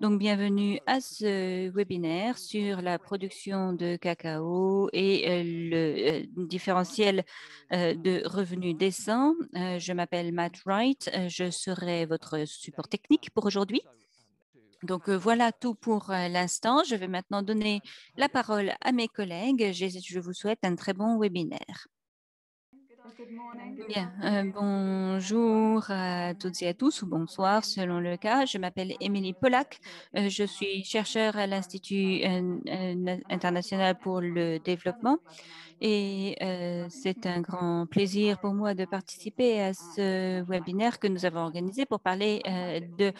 Donc, bienvenue à ce webinaire sur la production de cacao et le différentiel de revenus décents. Je m'appelle Matt Wright. Je serai votre support technique pour aujourd'hui. Donc, voilà tout pour l'instant. Je vais maintenant donner la parole à mes collègues. Je vous souhaite un très bon webinaire. Bien, bonjour à toutes et à tous ou bonsoir selon le cas. Je m'appelle Émilie Pollack. Je suis chercheure à l'Institut international pour le développement et c'est un grand plaisir pour moi de participer à ce webinaire que nous avons organisé pour parler de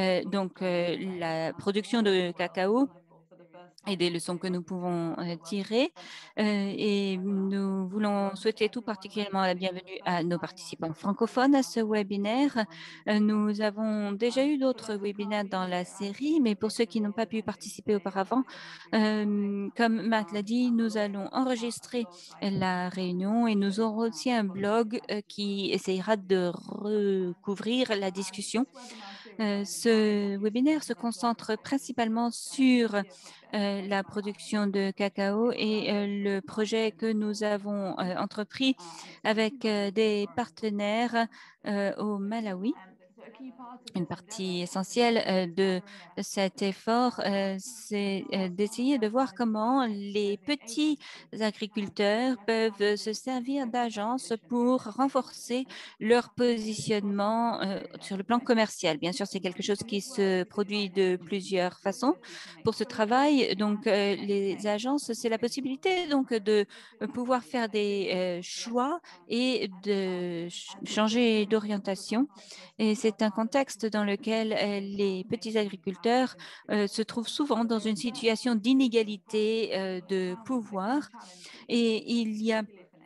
la production de cacao et des leçons que nous pouvons tirer. Et nous voulons souhaiter tout particulièrement la bienvenue à nos participants francophones à ce webinaire. Nous avons déjà eu d'autres webinaires dans la série, mais pour ceux qui n'ont pas pu participer auparavant, comme Matt l'a dit, nous allons enregistrer la réunion et nous aurons aussi un blog qui essayera de recouvrir la discussion. Ce webinaire se concentre principalement sur la production de cacao et le projet que nous avons entrepris avec des partenaires au Malawi. Une partie essentielle de cet effort, c'est d'essayer de voir comment les petits agriculteurs peuvent se servir d'agences pour renforcer leur positionnement sur le plan commercial. Bien sûr, c'est quelque chose qui se produit de plusieurs façons. Pour ce travail, donc, les agences, c'est la possibilité donc de pouvoir faire des choix et de changer d'orientation. Et c'est un contexte dans lequel les petits agriculteurs se trouvent souvent dans une situation d'inégalité de pouvoir. Et il y a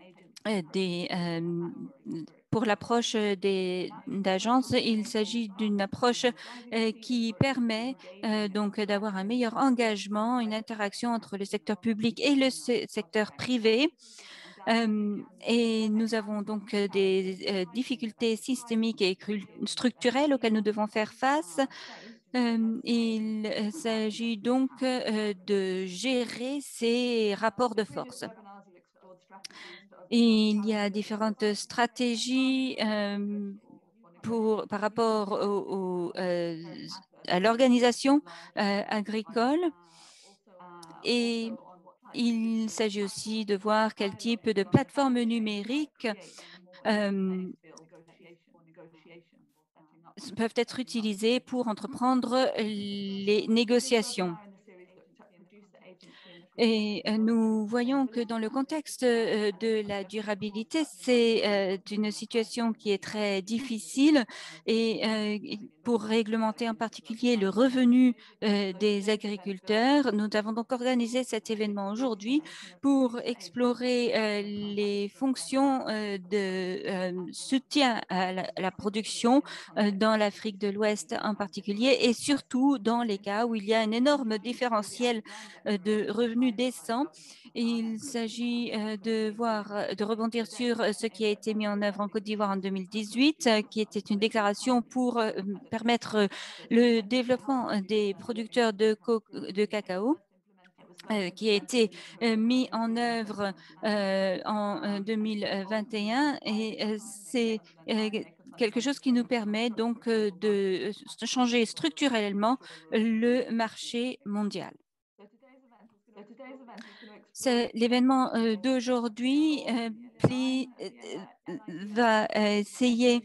pour l'approche d'agences, il s'agit d'une approche qui permet donc d'avoir un meilleur engagement, une interaction entre le secteur public et le secteur privé. Et nous avons donc des difficultés systémiques et structurelles auxquelles nous devons faire face. Il s'agit donc de gérer ces rapports de force. Il y a différentes stratégies par rapport à l'organisation agricole et il s'agit aussi de voir quel type de plateforme numérique peuvent être utilisées pour entreprendre les négociations. Et nous voyons que dans le contexte de la durabilité, c'est une situation qui est très difficile et pour réglementer en particulier le revenu des agriculteurs, nous avons donc organisé cet événement aujourd'hui pour explorer les fonctions de soutien à la production dans l'Afrique de l'Ouest en particulier et surtout dans les cas où il y a un énorme différentiel de revenus décents. Il s'agit de rebondir sur ce qui a été mis en œuvre en Côte d'Ivoire en 2018, qui était une déclaration pour permettre le développement des producteurs de cacao. Qui a été mis en œuvre en 2021 et c'est quelque chose qui nous permet donc de changer structurellement le marché mondial. L'événement d'aujourd'hui va essayer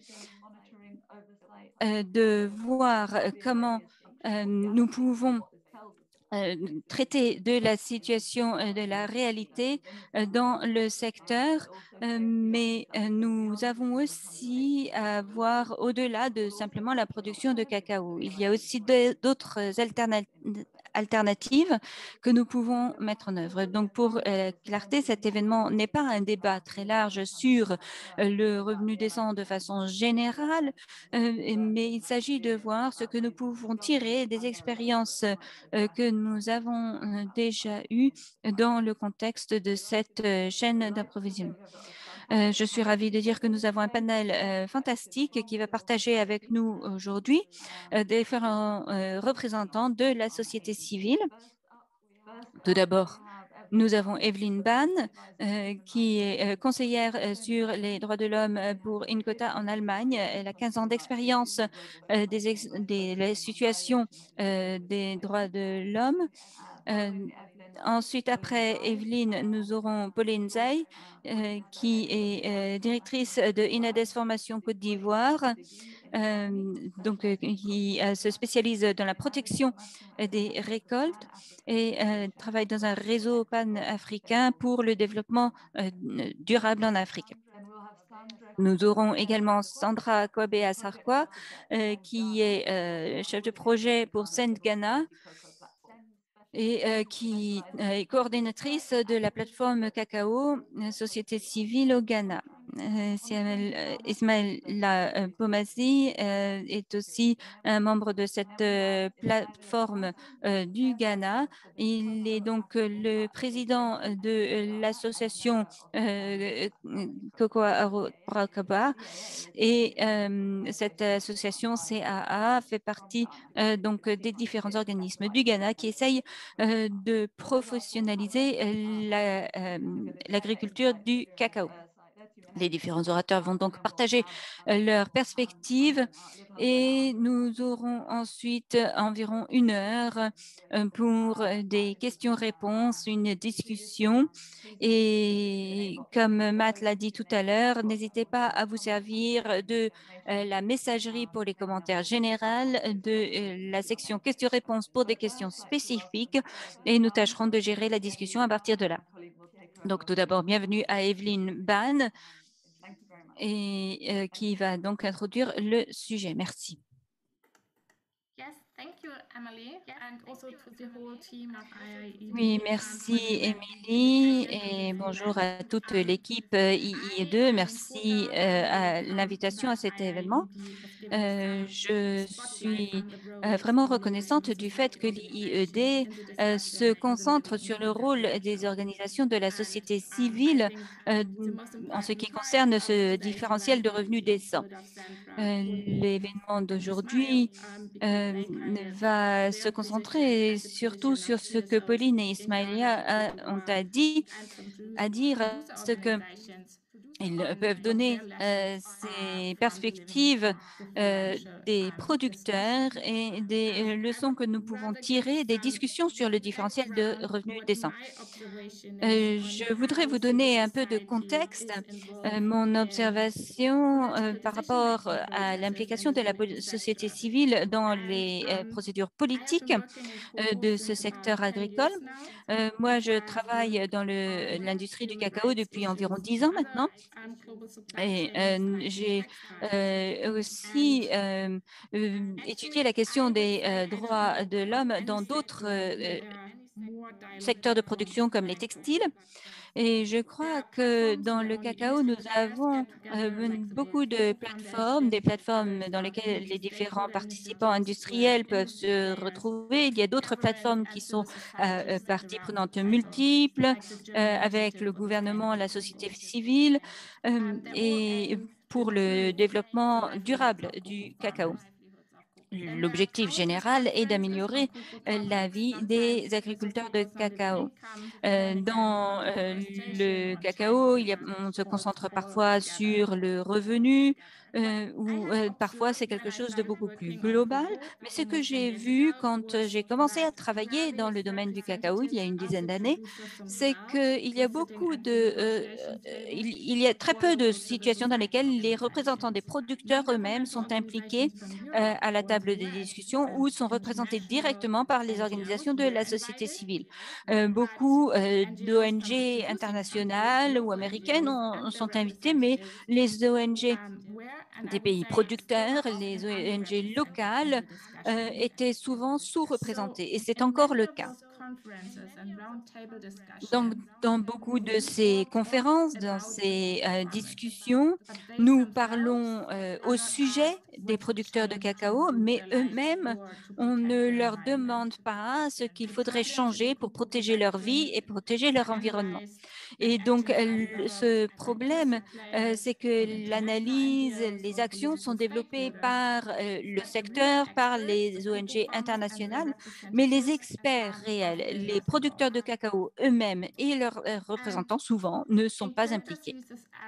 de voir comment nous pouvons traiter de la situation de la réalité dans le secteur, mais nous avons aussi à voir au-delà de simplement la production de cacao. Il y a aussi d'autres alternatives que nous pouvons mettre en œuvre. Donc, pour clarté, cet événement n'est pas un débat très large sur le revenu décent de façon générale, mais il s'agit de voir ce que nous pouvons tirer des expériences que nous avons déjà eues dans le contexte de cette chaîne d'approvisionnement. Je suis ravie de dire que nous avons un panel fantastique qui va partager avec nous aujourd'hui différents représentants de la société civile. Tout d'abord, nous avons Evelyne Ban, qui est conseillère sur les droits de l'homme pour INCOTA en Allemagne. Elle a 15 ans d'expérience des situations des droits de l'homme. Euh, Ensuite, après Evelyne, nous aurons Pauline Zay, qui est directrice de INADES Formation Côte d'Ivoire, qui se spécialise dans la protection des récoltes et travaille dans un réseau pan-africain pour le développement durable en Afrique. Nous aurons également Sandra Kwabea-Sarkwa, qui est chef de projet pour Send Ghana, et qui est coordinatrice de la plateforme Cacao, société civile au Ghana. Ismaïla Pomassi est aussi un membre de cette plateforme du Ghana. Il est donc le président de l'association Cocoa Arakaba, et cette association CAA fait partie donc des différents organismes du Ghana qui essayent de professionnaliser l'agriculture du cacao. Les différents orateurs vont donc partager leurs perspectives et nous aurons ensuite environ 1 heure pour des questions-réponses, une discussion. Et comme Matt l'a dit tout à l'heure, n'hésitez pas à vous servir de la messagerie pour les commentaires généraux, de la section questions-réponses pour des questions spécifiques, et nous tâcherons de gérer la discussion à partir de là. Donc, tout d'abord, bienvenue à Evelyne Ban, et qui va donc introduire le sujet. Merci. Oui, merci Émilie, et bonjour à toute l'équipe IIE2. Merci à l'invitation à cet événement. Je suis vraiment reconnaissante du fait que l'IIED se concentre sur le rôle des organisations de la société civile euh, en ce qui concerne ce différentiel de revenus décents. L'événement d'aujourd'hui va se concentrer surtout sur ce que Pauline et Ismaïlia ont à dire, ce que ils peuvent donner ces perspectives des producteurs et des leçons que nous pouvons tirer des discussions sur le différentiel de revenus décents. Je voudrais vous donner un peu de contexte. Mon observation par rapport à l'implication de la société civile dans les procédures politiques de ce secteur agricole. Moi, je travaille dans l'industrie du cacao depuis environ 10 ans maintenant. Et j'ai aussi étudié la question des droits de l'homme dans d'autres secteurs de production comme les textiles. Et je crois que dans le cacao, nous avons beaucoup de plateformes, des plateformes dans lesquelles les différents participants industriels peuvent se retrouver. Il y a d'autres plateformes qui sont parties prenantes multiples, avec le gouvernement, la société civile, et pour le développement durable du cacao. L'objectif général est d'améliorer la vie des agriculteurs de cacao. Dans le cacao, on se concentre parfois sur le revenu, ou parfois c'est quelque chose de beaucoup plus global. Mais ce que j'ai vu quand j'ai commencé à travailler dans le domaine du cacao il y a une dizaine d'années, c'est qu'il y a il y a très peu de situations dans lesquelles les représentants des producteurs eux-mêmes sont impliqués à la table des discussions ou sont représentés directement par les organisations de la société civile. Beaucoup d'ONG internationales ou américaines sont invitées, mais les ONG des pays producteurs, les ONG locales étaient souvent sous-représentées, et c'est encore le cas. Donc, dans beaucoup de ces conférences, dans ces discussions, nous parlons au sujet des producteurs de cacao, mais eux-mêmes, on ne leur demande pas ce qu'il faudrait changer pour protéger leur vie et protéger leur environnement. Et donc, ce problème, c'est que l'analyse, les actions sont développées par le secteur, par les ONG internationales, mais les experts réels, les producteurs de cacao eux-mêmes et leurs représentants, souvent, ne sont pas impliqués.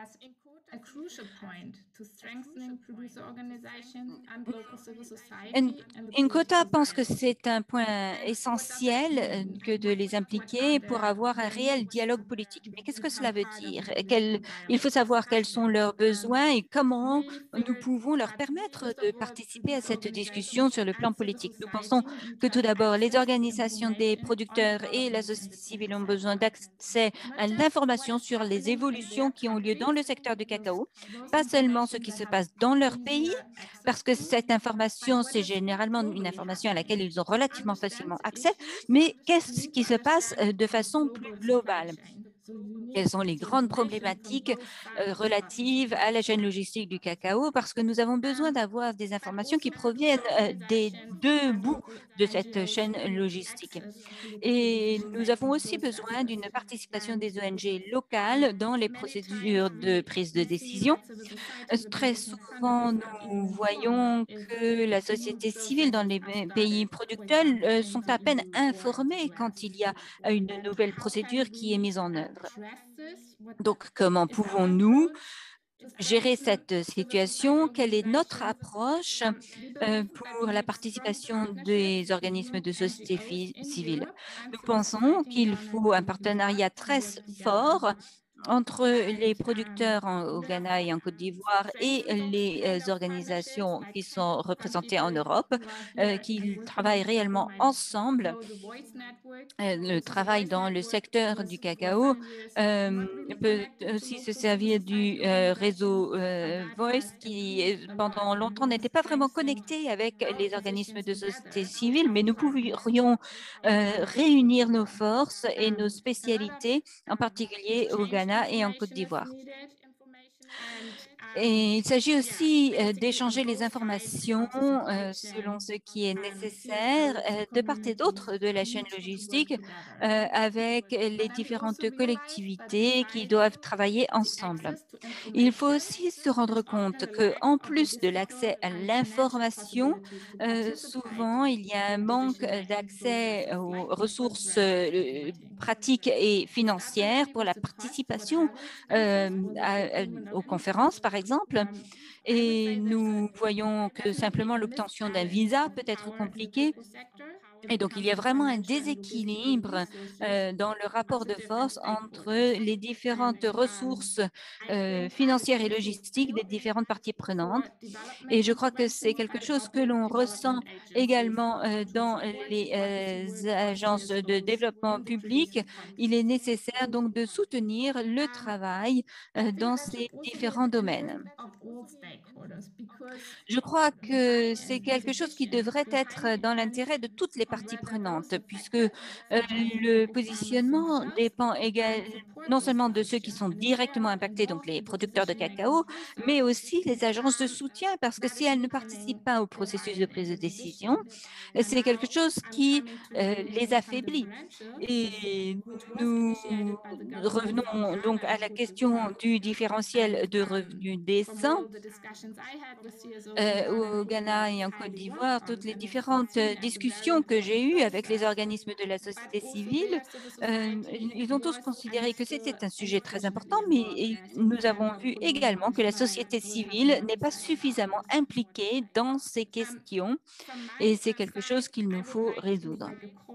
En Nkota pense que c'est un point essentiel que de les impliquer pour avoir un réel dialogue politique. Mais qu'est-ce que cela veut dire? Il faut savoir quels sont leurs besoins et comment nous pouvons leur permettre de participer à cette discussion sur le plan politique. Nous pensons que tout d'abord, les organisations des producteurs et la société civile ont besoin d'accès à l'information sur les évolutions qui ont lieu dans le secteur du cacao, pas seulement ce qui se passe dans leur pays, parce que cette information, c'est généralement une information à laquelle ils ont relativement facilement accès, mais qu'est-ce qui se passe de façon plus globale? Quelles sont les grandes problématiques relatives à la chaîne logistique du cacao? Parce que nous avons besoin d'avoir des informations qui proviennent des deux bouts de cette chaîne logistique. Et nous avons aussi besoin d'une participation des ONG locales dans les procédures de prise de décision. Très souvent, nous voyons que la société civile dans les pays producteurs sont à peine informés quand il y a une nouvelle procédure qui est mise en œuvre. Donc, comment pouvons-nous gérer cette situation? Quelle est notre approche pour la participation des organismes de société civile? Nous pensons qu'il faut un partenariat très fort entre les producteurs au Ghana et en Côte d'Ivoire et les organisations qui sont représentées en Europe, qu'ils travaillent réellement ensemble. Le travail dans le secteur du cacao peut aussi se servir du réseau Voice qui, pendant longtemps, n'était pas vraiment connecté avec les organismes de société civile, mais nous pourrions réunir nos forces et nos spécialités, en particulier au Ghana et en Côte d'Ivoire. Et il s'agit aussi d'échanger les informations selon ce qui est nécessaire de part et d'autre de la chaîne logistique avec les différentes collectivités qui doivent travailler ensemble. Il faut aussi se rendre compte qu'en plus de l'accès à l'information, souvent il y a un manque d'accès aux ressources pratiques et financières pour la participation aux conférences, par exemple. Et nous voyons que simplement l'obtention d'un visa peut être compliquée. Et donc, il y a vraiment un déséquilibre dans le rapport de force entre les différentes ressources financières et logistiques des différentes parties prenantes. Et je crois que c'est quelque chose que l'on ressent également dans les agences de développement public. Il est nécessaire donc de soutenir le travail dans ces différents domaines. Je crois que c'est quelque chose qui devrait être dans l'intérêt de toutes les parties prenantes, puisque le positionnement dépend non seulement de ceux qui sont directement impactés, donc les producteurs de cacao, mais aussi les agences de soutien, parce que si elles ne participent pas au processus de prise de décision, c'est quelque chose qui les affaiblit. Et nous revenons donc à la question du différentiel de revenus décents au Ghana et en Côte d'Ivoire, toutes les différentes discussions que j'ai eues avec les organismes de la société civile, ils ont tous considéré que c'était un sujet très important, mais nous avons vu également que la société civile n'est pas suffisamment impliquée dans ces questions et c'est quelque chose qu'il nous faut résoudre.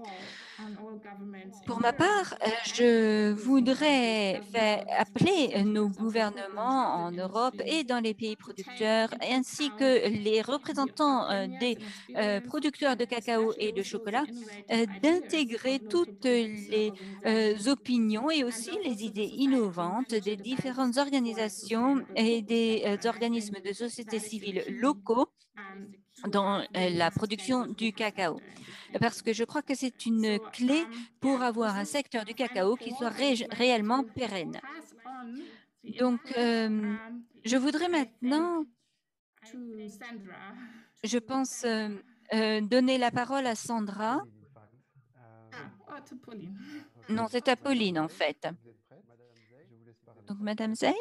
Pour ma part, je voudrais faire appeler nos gouvernements en Europe et dans les pays producteurs, ainsi que les représentants des producteurs de cacao et de chocolat, d'intégrer toutes les opinions et aussi les idées innovantes des différentes organisations et des organismes de société civile locaux dans la production du cacao, parce que je crois que c'est une clé pour avoir un secteur du cacao qui soit réellement pérenne. Donc, je voudrais maintenant, je pense, donner la parole à Sandra. Non, c'est à Pauline, en fait. Donc, Madame Zey.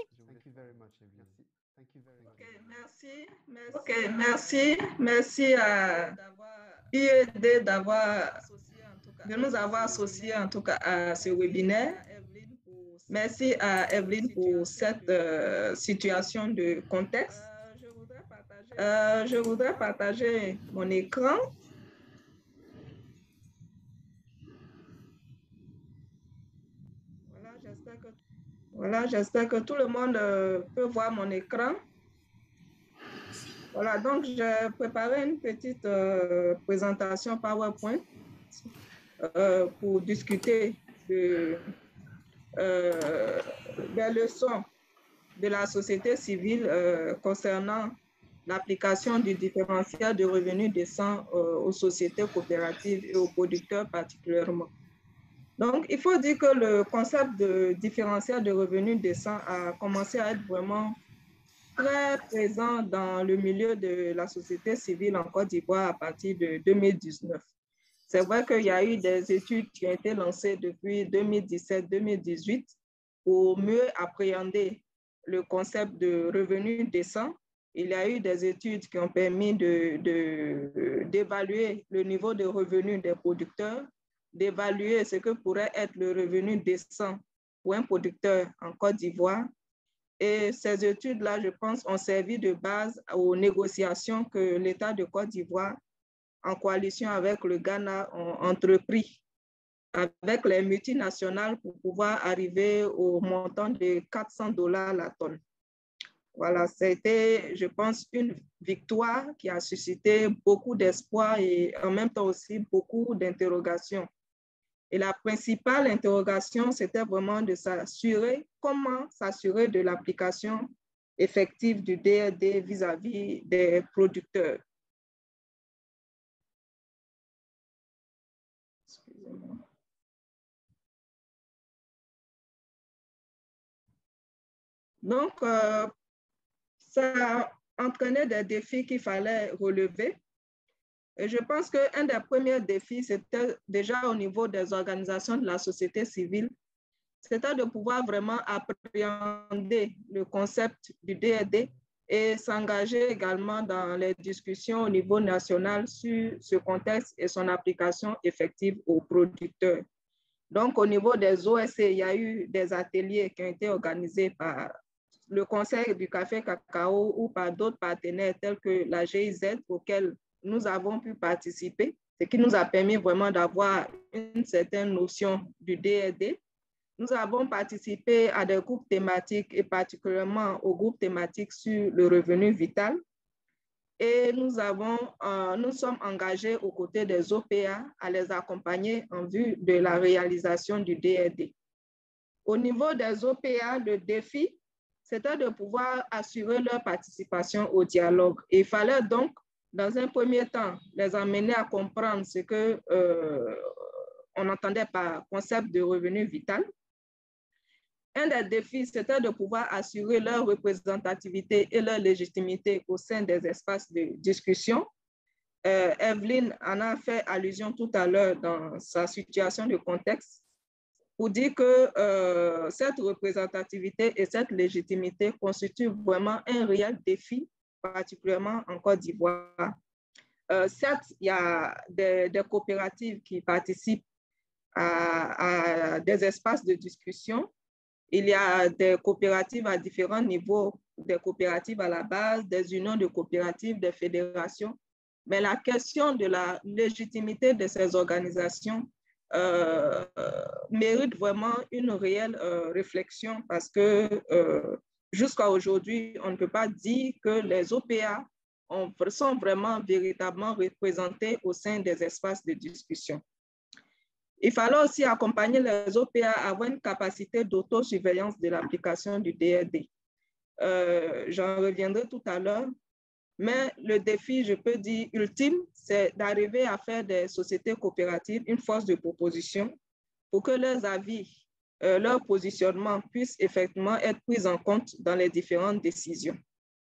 Ok, merci à IED de nous avoir associés en tout cas à ce webinaire. Merci à Evelyne pour cette situation de contexte. Je voudrais partager mon écran. Voilà, j'espère que tout le monde peut voir mon écran. Voilà, donc j'ai préparé une petite présentation PowerPoint pour discuter des leçons de la société civile concernant l'application du différentiel de revenus décent aux sociétés coopératives et aux producteurs particulièrement. Donc, il faut dire que le concept de différentiel de revenus décent a commencé à être vraiment très présent dans le milieu de la société civile en Côte d'Ivoire à partir de 2019. C'est vrai qu'il y a eu des études qui ont été lancées depuis 2017-2018 pour mieux appréhender le concept de revenu décent. Il y a eu des études qui ont permis d'évaluer le niveau de revenus des producteurs, d'évaluer ce que pourrait être le revenu décent pour un producteur en Côte d'Ivoire. Et ces études-là, je pense, ont servi de base aux négociations que l'État de Côte d'Ivoire, en coalition avec le Ghana, ont entrepris avec les multinationales pour pouvoir arriver au montant de $400 la tonne. Voilà, c'était, je pense, une victoire qui a suscité beaucoup d'espoir et en même temps aussi beaucoup d'interrogations. Et la principale interrogation, c'était vraiment de s'assurer, comment s'assurer de l'application effective du DRD vis-à-vis des producteurs. Excusez-moi. Donc, ça entraînait des défis qu'il fallait relever. Et je pense qu'un des premiers défis, c'était déjà au niveau des organisations de la société civile, c'était de pouvoir vraiment appréhender le concept du DRD et s'engager également dans les discussions au niveau national sur ce contexte et son application effective aux producteurs. Donc, au niveau des OSC, il y a eu des ateliers qui ont été organisés par le Conseil du café cacao ou par d'autres partenaires tels que la GIZ auxquels nous avons pu participer, ce qui nous a permis vraiment d'avoir une certaine notion du DRD. Nous avons participé à des groupes thématiques et particulièrement au groupe thématique sur le revenu vital. Et nous sommes engagés aux côtés des OPA à les accompagner en vue de la réalisation du DRD. Au niveau des OPA, le défi, c'était de pouvoir assurer leur participation au dialogue. Et il fallait donc, dans un premier temps, les amener à comprendre ce qu'on entendait par concept de revenu vital. Un des défis, c'était de pouvoir assurer leur représentativité et leur légitimité au sein des espaces de discussion. Evelyne en a fait allusion tout à l'heure dans sa situation de contexte pour dire que cette représentativité et cette légitimité constituent vraiment un réel défi, particulièrement en Côte d'Ivoire. Certes, il y a des coopératives qui participent à des espaces de discussion. Il y a des coopératives à différents niveaux, des coopératives à la base, des unions de coopératives, des fédérations. Mais la question de la légitimité de ces organisations mérite vraiment une réelle réflexion parce que jusqu'à aujourd'hui, on ne peut pas dire que les OPA sont vraiment véritablement représentés au sein des espaces de discussion. Il fallait aussi accompagner les OPA à avoir une capacité d'autosurveillance de l'application du DRD. J'en reviendrai tout à l'heure. Mais le défi, je peux dire, ultime, c'est d'arriver à faire des sociétés coopératives une force de proposition pour que leurs avis, leur positionnement puissent effectivement être pris en compte dans les différentes décisions.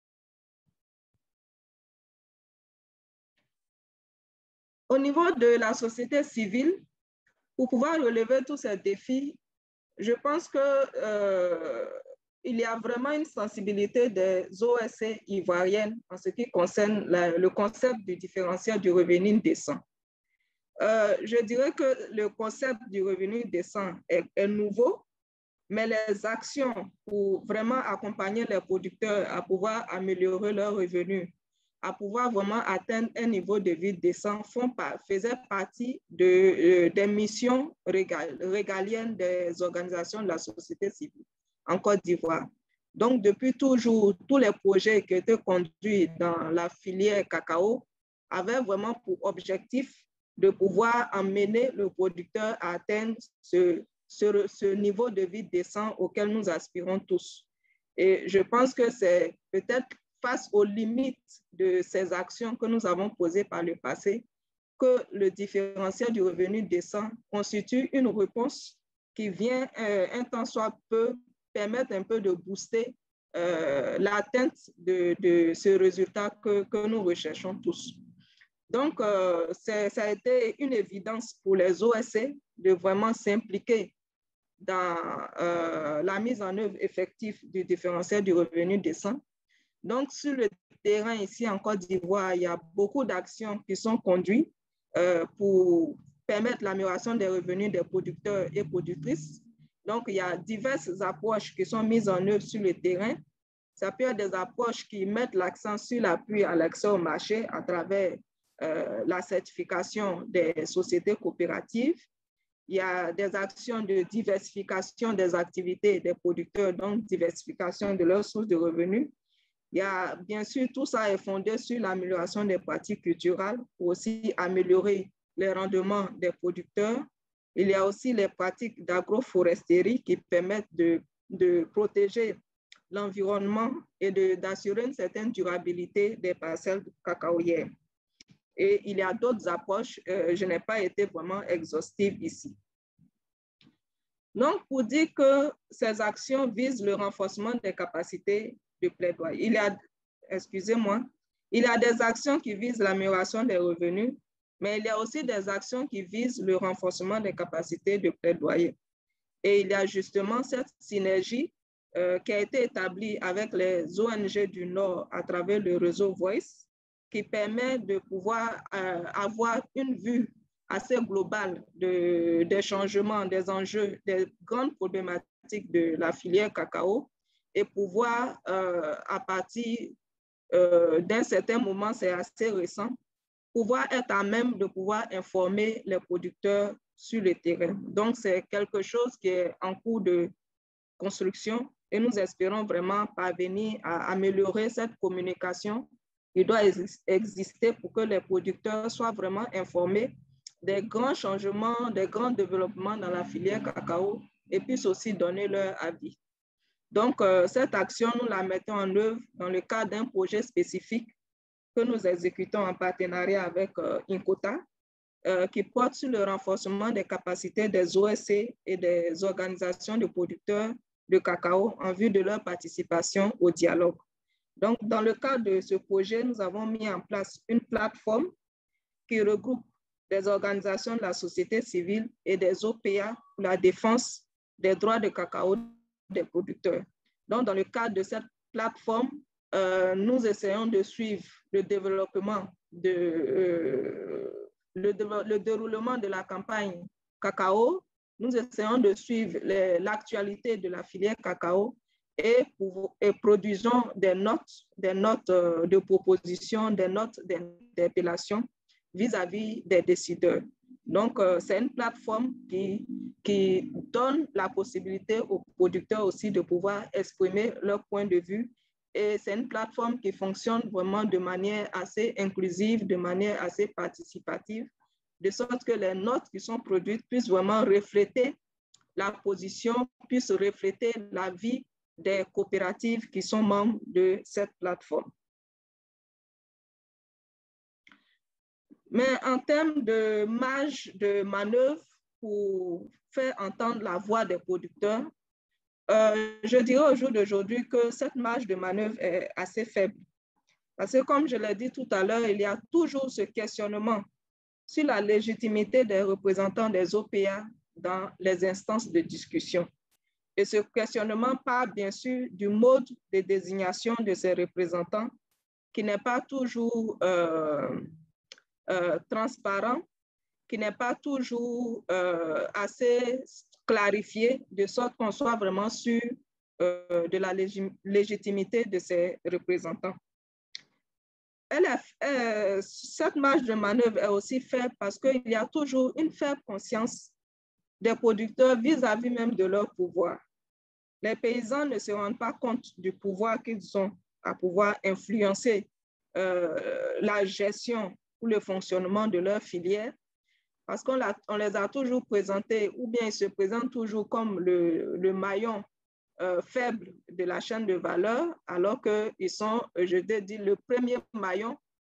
Au niveau de la société civile, pour pouvoir relever tous ces défis, je pense qu'il y a vraiment une sensibilité des OSC ivoiriennes en ce qui concerne le concept du différentiel du revenu décent. Je dirais que le concept du revenu décent est nouveau, mais les actions pour vraiment accompagner les producteurs à pouvoir améliorer leurs revenus, à pouvoir vraiment atteindre un niveau de vie décent, faisaient partie des missions régaliennes des organisations de la société civile en Côte d'Ivoire. Donc, depuis toujours, tous les projets qui étaient conduits dans la filière cacao avaient vraiment pour objectif de pouvoir amener le producteur à atteindre ce niveau de vie décent auquel nous aspirons tous. Et je pense que c'est peut-être face aux limites de ces actions que nous avons posées par le passé que le différentiel du revenu décent constitue une réponse qui vient, un temps soit peu, permettre un peu de booster l'atteinte de ce résultat que nous recherchons tous. Donc, ça a été une évidence pour les OSC de vraiment s'impliquer dans la mise en œuvre effective du différentiel du revenu décent. Donc, sur le terrain ici en Côte d'Ivoire, il y a beaucoup d'actions qui sont conduites pour permettre l'amélioration des revenus des producteurs et productrices. Donc, il y a diverses approches qui sont mises en œuvre sur le terrain. Ça peut être des approches qui mettent l'accent sur l'appui à l'accès au marché à travers la certification des sociétés coopératives. Il y a des actions de diversification des activités des producteurs, donc diversification de leurs sources de revenus. Il y a, bien sûr, tout ça est fondé sur l'amélioration des pratiques culturelles pour aussi améliorer les rendements des producteurs. Il y a aussi les pratiques d'agroforesterie qui permettent de protéger l'environnement et d'assurer une certaine durabilité des parcelles cacaoyères. Et il y a d'autres approches, je n'ai pas été vraiment exhaustive ici. Donc, pour dire que ces actions visent le renforcement des capacités de plaidoyer, il y a des actions qui visent l'amélioration des revenus, mais il y a aussi des actions qui visent le renforcement des capacités de plaidoyer. Et il y a justement cette synergie qui a été établie avec les ONG du Nord à travers le réseau Voice, qui permet de pouvoir avoir une vue assez globale des changements, des enjeux, des grandes problématiques de la filière cacao et pouvoir, à partir d'un certain moment, c'est assez récent, pouvoir être à même de pouvoir informer les producteurs sur le terrain. Donc, c'est quelque chose qui est en cours de construction et nous espérons vraiment parvenir à améliorer cette communication qui doit exister pour que les producteurs soient vraiment informés des grands changements, des grands développements dans la filière cacao et puissent aussi donner leur avis. Donc, cette action, nous la mettons en œuvre dans le cadre d'un projet spécifique que nous exécutons en partenariat avec INCOTA, qui porte sur le renforcement des capacités des OSC et des organisations de producteurs de cacao en vue de leur participation au dialogue. Donc, dans le cadre de ce projet, nous avons mis en place une plateforme qui regroupe des organisations de la société civile et des OPA pour la défense des droits de cacao des producteurs. Donc, dans le cadre de cette plateforme, nous essayons de suivre le développement le déroulement de la campagne cacao. Nous essayons de suivre l'actualité de la filière cacao et produisons des notes de proposition, des notes d'interpellation vis-à-vis des décideurs. Donc, c'est une plateforme qui donne la possibilité aux producteurs aussi de pouvoir exprimer leur point de vue. Et c'est une plateforme qui fonctionne vraiment de manière assez inclusive, de manière assez participative, de sorte que les notes qui sont produites puissent vraiment refléter la position, puissent refléter l'avis des coopératives qui sont membres de cette plateforme. Mais en termes de marge de manœuvre pour faire entendre la voix des producteurs, je dirais au jour d'aujourd'hui que cette marge de manœuvre est assez faible. Parce que comme je l'ai dit tout à l'heure, il y a toujours ce questionnement sur la légitimité des représentants des OPA dans les instances de discussion. Et ce questionnement part bien sûr du mode de désignation de ces représentants qui n'est pas toujours transparent, qui n'est pas toujours assez clarifié, de sorte qu'on soit vraiment sûr de la légitimité de ces représentants. Cette marge de manœuvre est aussi faible parce qu'il y a toujours une faible conscience des producteurs vis-à-vis même de leur pouvoir. Les paysans ne se rendent pas compte du pouvoir qu'ils ont à pouvoir influencer la gestion ou le fonctionnement de leur filière parce qu'on les a toujours présentés ou bien ils se présentent toujours comme le maillon faible de la chaîne de valeur, alors qu'ils sont, je te dis, le premier maillon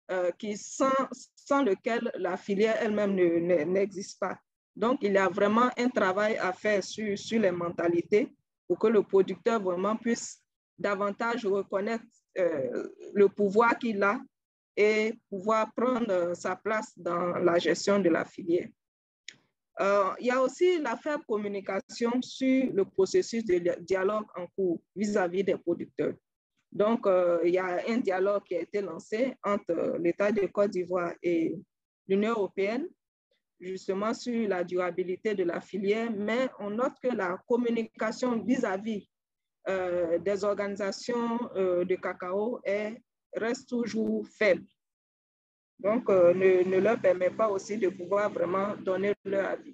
sans lequel la filière elle-même n'existe pas. Donc, il y a vraiment un travail à faire sur les mentalités pour que le producteur vraiment puisse davantage reconnaître le pouvoir qu'il a et pouvoir prendre sa place dans la gestion de la filière. Il y a aussi la faible communication sur le processus de dialogue en cours vis-à-vis des producteurs. Donc, il y a un dialogue qui a été lancé entre l'État de Côte d'Ivoire et l'Union européenne, justement sur la durabilité de la filière, mais on note que la communication vis-à-vis des organisations de cacao reste toujours faible. Donc, ne leur permet pas aussi de pouvoir vraiment donner leur avis.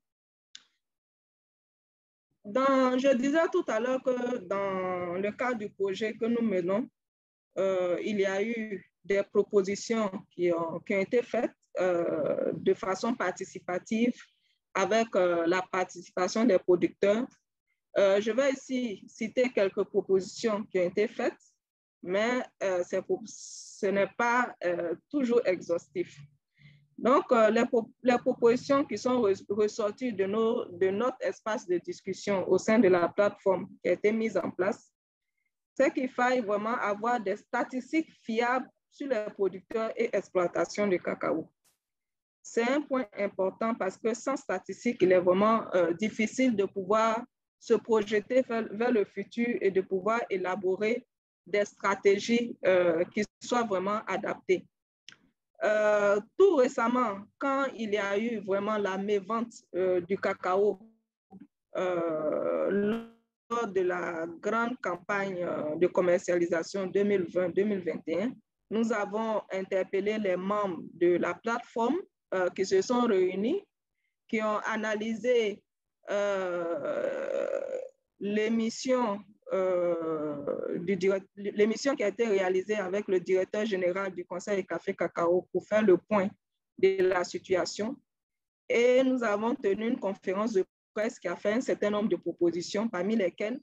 Je disais tout à l'heure que dans le cadre du projet que nous menons, il y a eu des propositions qui ont été faites de façon participative avec la participation des producteurs. Je vais ici citer quelques propositions qui ont été faites, mais ce n'est pas toujours exhaustif. Donc, les propositions qui sont ressorties de notre espace de discussion au sein de la plateforme qui a été mise en place, c'est qu'il faille vraiment avoir des statistiques fiables sur les producteurs et exploitations de cacao. C'est un point important parce que sans statistiques, il est vraiment difficile de pouvoir se projeter vers le futur et de pouvoir élaborer des stratégies qui soient vraiment adaptées. Tout récemment, quand il y a eu vraiment la mévente du cacao lors de la grande campagne de commercialisation 2020-2021, nous avons interpellé les membres de la plateforme qui se sont réunis, qui ont analysé l'émission qui a été réalisée avec le directeur général du Conseil Café Cacao pour faire le point de la situation. Et nous avons tenu une conférence de presse qui a fait un certain nombre de propositions, parmi lesquelles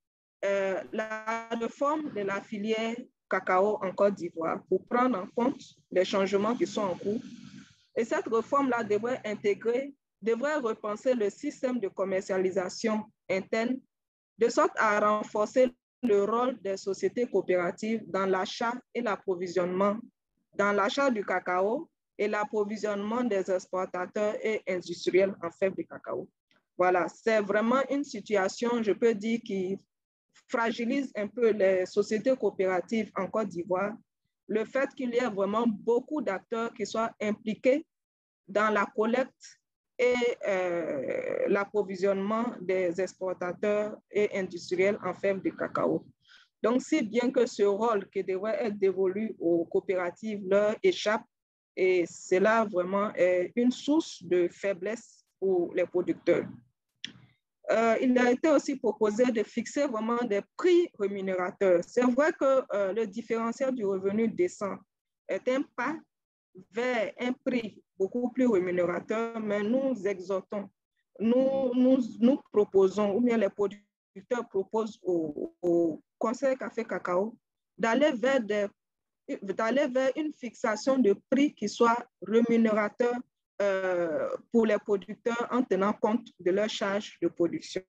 la réforme de la filière cacao en Côte d'Ivoire pour prendre en compte les changements qui sont en cours. Et cette réforme-là devrait repenser le système de commercialisation interne de sorte à renforcer le rôle des sociétés coopératives dans l'achat et l'approvisionnement, dans l'achat du cacao et l'approvisionnement des exportateurs et industriels en fèves de cacao. Voilà, c'est vraiment une situation, je peux dire, qui fragilise un peu les sociétés coopératives en Côte d'Ivoire. Le fait qu'il y ait vraiment beaucoup d'acteurs qui soient impliqués dans la collecte et l'approvisionnement des exportateurs et industriels en fèves de cacao. Donc, si bien que ce rôle qui devrait être dévolu aux coopératives leur échappe, et cela vraiment est une source de faiblesse pour les producteurs. Il a été aussi proposé de fixer vraiment des prix rémunérateurs. C'est vrai que le différentiel du revenu décent est un pas vers un prix beaucoup plus rémunérateur, mais nous exhortons, nous proposons, ou bien les producteurs proposent au Conseil Café Cacao d'aller vers des d'aller vers une fixation de prix qui soit rémunérateur pour les producteurs en tenant compte de leurs charges de production.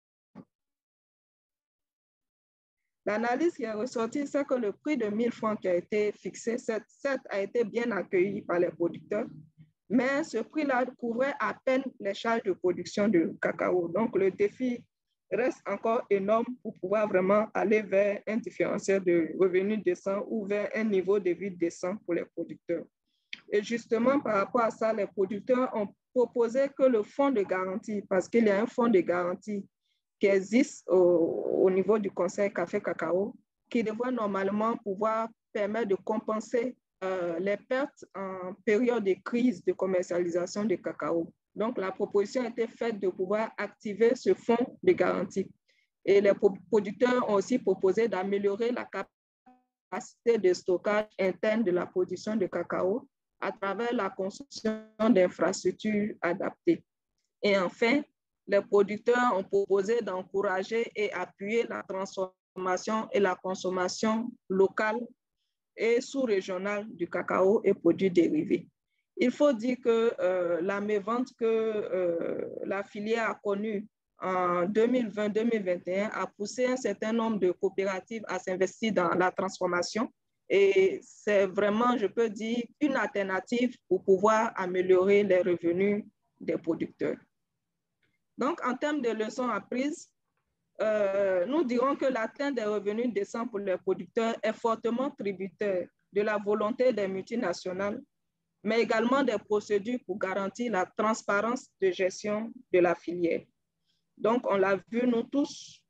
L'analyse qui est ressortie, c'est que le prix de 1000 francs qui a été fixé, certes, a été bien accueilli par les producteurs, mais ce prix-là couvrait à peine les charges de production de cacao. Donc, le défi reste encore énorme pour pouvoir vraiment aller vers un différentiel de revenus décent ou vers un niveau de vie décent pour les producteurs. Et justement, par rapport à ça, les producteurs ont proposé que le fonds de garantie, parce qu'il y a un fonds de garantie qui existe au niveau du Conseil Café-Cacao, qui devrait normalement pouvoir permettre de compenser les pertes en période de crise de commercialisation du cacao. Donc, la proposition a été faite de pouvoir activer ce fonds de garantie. Et les producteurs ont aussi proposé d'améliorer la capacité de stockage interne de la production de cacao à travers la construction d'infrastructures adaptées. Et enfin, les producteurs ont proposé d'encourager et appuyer la transformation et la consommation locale et sous-régionale du cacao et produits dérivés. Il faut dire que la mévente que la filière a connue en 2020-2021 a poussé un certain nombre de coopératives à s'investir dans la transformation. Et c'est vraiment, je peux dire, une alternative pour pouvoir améliorer les revenus des producteurs. Donc, en termes de leçons apprises, nous dirons que l'atteinte des revenus décents pour les producteurs est fortement tributaire de la volonté des multinationales, mais également des procédures pour garantir la transparence de gestion de la filière. Donc, on l'a vu, nous tous,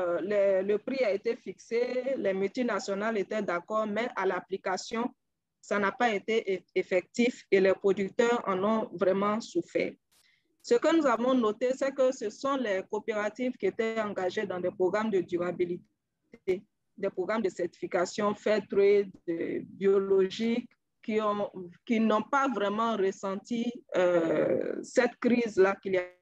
le prix a été fixé, les multinationales étaient d'accord, mais à l'application, ça n'a pas été effectif et les producteurs en ont vraiment souffert. Ce que nous avons noté, c'est que ce sont les coopératives qui étaient engagées dans des programmes de durabilité, des programmes de certification fair trade, biologique, qui n'ont pas vraiment ressenti cette crise-là qu'il y a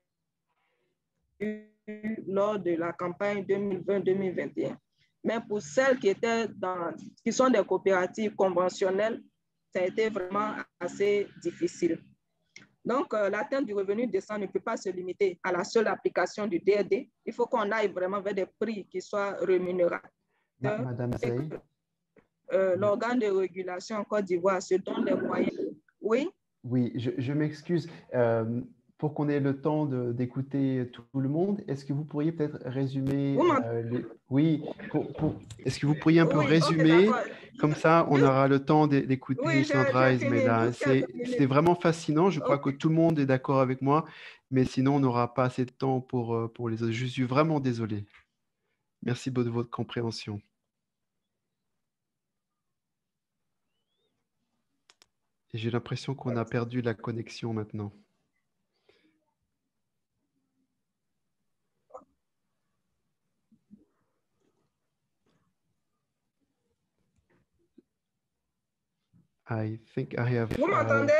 eu lors de la campagne 2020-2021. Mais pour celles qui sont des coopératives conventionnelles, ça a été vraiment assez difficile. Donc, l'atteinte du revenu décent ne peut pas se limiter à la seule application du DRD. Il faut qu'on aille vraiment vers des prix qui soient rémunérateurs. Madame Zey. L'organe de régulation en Côte d'Ivoire se donne les moyens. Oui? Oui, je m'excuse. Pour qu'on ait le temps d'écouter tout le monde, est-ce que vous pourriez peut-être résumer Oui, est-ce que vous pourriez un peu résumer? Okay, comme ça, on aura le temps d'écouter Sandra et Ismaila. C'est vraiment fascinant. Je crois que tout le monde est d'accord avec moi, mais sinon, on n'aura pas assez de temps pour les autres. Je suis vraiment désolé. Merci de votre compréhension. Et j'ai l'impression qu'on a perdu la connexion maintenant. I think I have... Vous m'entendez?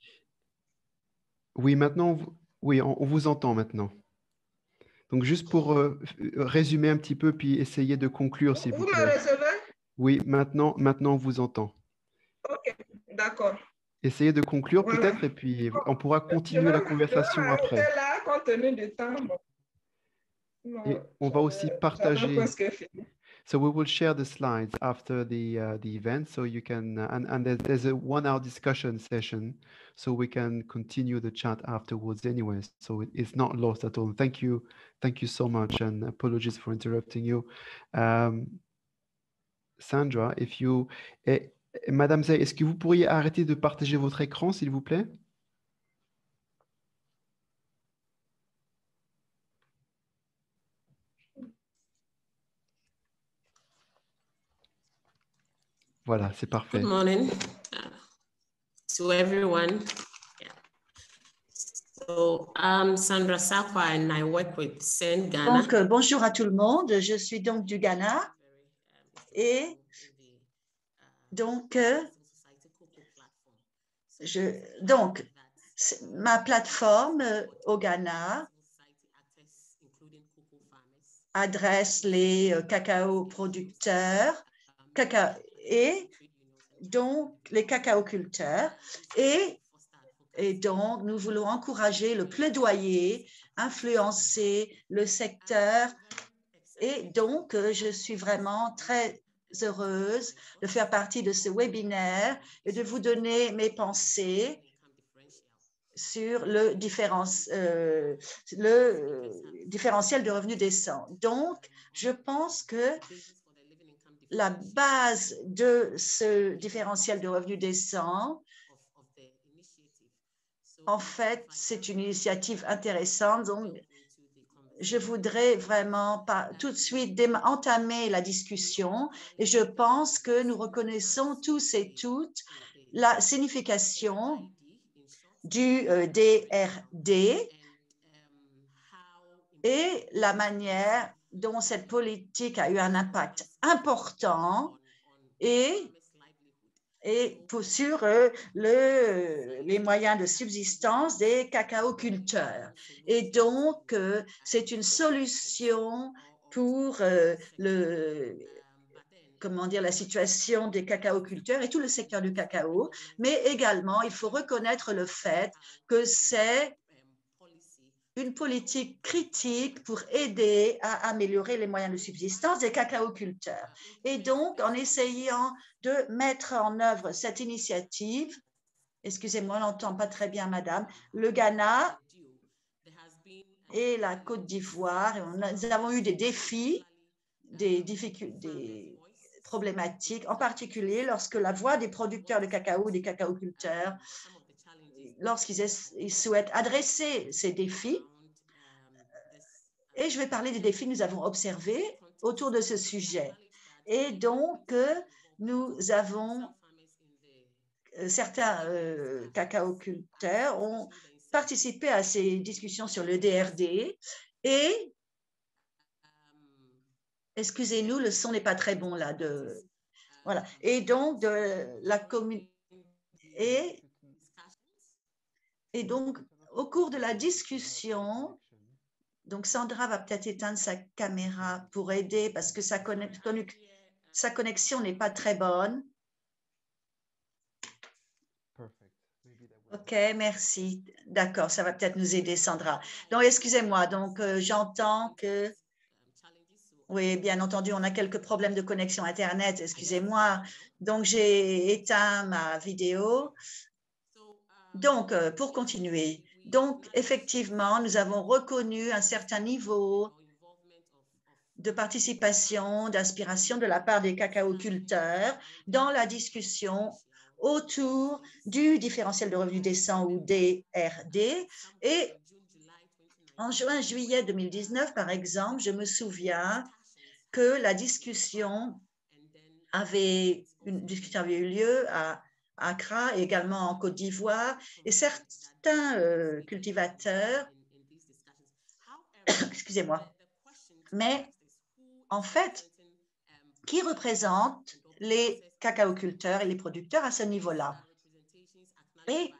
Oui, maintenant, oui, on vous entend maintenant. Donc, juste pour résumer un petit peu, puis essayer de conclure, s'il vous plaît. Vous me recevez? Oui, maintenant, on vous entend. OK, d'accord. Essayez de conclure peut-être, et puis on pourra continuer la conversation après. Là, compte tenu du temps. Et on va aussi partager. Presque fini. So we will share the slides after the event, so you can and there's a 1-hour discussion session, so we can continue the chat afterwards anyway. So it's not lost at all. Thank you so much, and apologies for interrupting you, Sandra. If you, Madame Zey, est-ce que vous pourriez arrêter de partager votre écran, s'il vous plaît? Voilà, c'est parfait. Good morning to everyone. Yeah. So I'm Sandra Sakwa and I work with Sen Ghana. Donc, bonjour à tout le monde. Je suis donc du Ghana et donc, ma plateforme au Ghana adresse les cacao producteurs et donc les cacaoculteurs et donc nous voulons encourager le plaidoyer, influencer le secteur et donc je suis vraiment très heureuse de faire partie de ce webinaire et de vous donner mes pensées sur le différentiel de revenus décents. Donc, je pense que la base de ce différentiel de revenus décents, en fait, c'est une initiative intéressante. Donc, je voudrais vraiment pas tout de suite entamer la discussion et je pense que nous reconnaissons tous et toutes la signification du DRD et la manière dont cette politique a eu un impact important sur les moyens de subsistance des cacaoculteurs. Et donc, c'est une solution pour la situation des cacaoculteurs et tout le secteur du cacao, mais également, il faut reconnaître le fait que c'est une politique critique pour aider à améliorer les moyens de subsistance des cacaoculteurs. Et donc, en essayant de mettre en œuvre cette initiative, excusez-moi, on n'entend pas très bien, madame, le Ghana et la Côte d'Ivoire, nous avons eu des défis, des difficultés, des problématiques, en particulier lorsque la voix des producteurs de cacao, des cacaoculteurs, lorsqu'ils souhaitent adresser ces défis. Et je vais parler des défis que nous avons observés autour de ce sujet. Et donc, nous avons certains cacaoculteurs ont participé à ces discussions sur le DRD et excusez-nous, le son n'est pas très bon là. Voilà. Et donc, de la communauté. Et donc, au cours de la discussion, donc Sandra va peut-être éteindre sa caméra pour aider parce que sa connexion n'est pas très bonne. OK, merci. D'accord, ça va peut-être nous aider, Sandra. Donc, excusez-moi, donc j'entends que… Oui, bien entendu, on a quelques problèmes de connexion Internet, excusez-moi. Donc, j'ai éteint ma vidéo. Donc, pour continuer, donc, effectivement, nous avons reconnu un certain niveau de participation, d'aspiration de la part des cacaoculteurs dans la discussion autour du différentiel de revenus décents ou DRD. Et en juillet 2019, par exemple, je me souviens que la discussion avait eu lieu à Accra, également en Côte d'Ivoire, et certains cultivateurs, excusez-moi, mais en fait, qui représente les cacaoculteurs et les producteurs à ce niveau-là? Et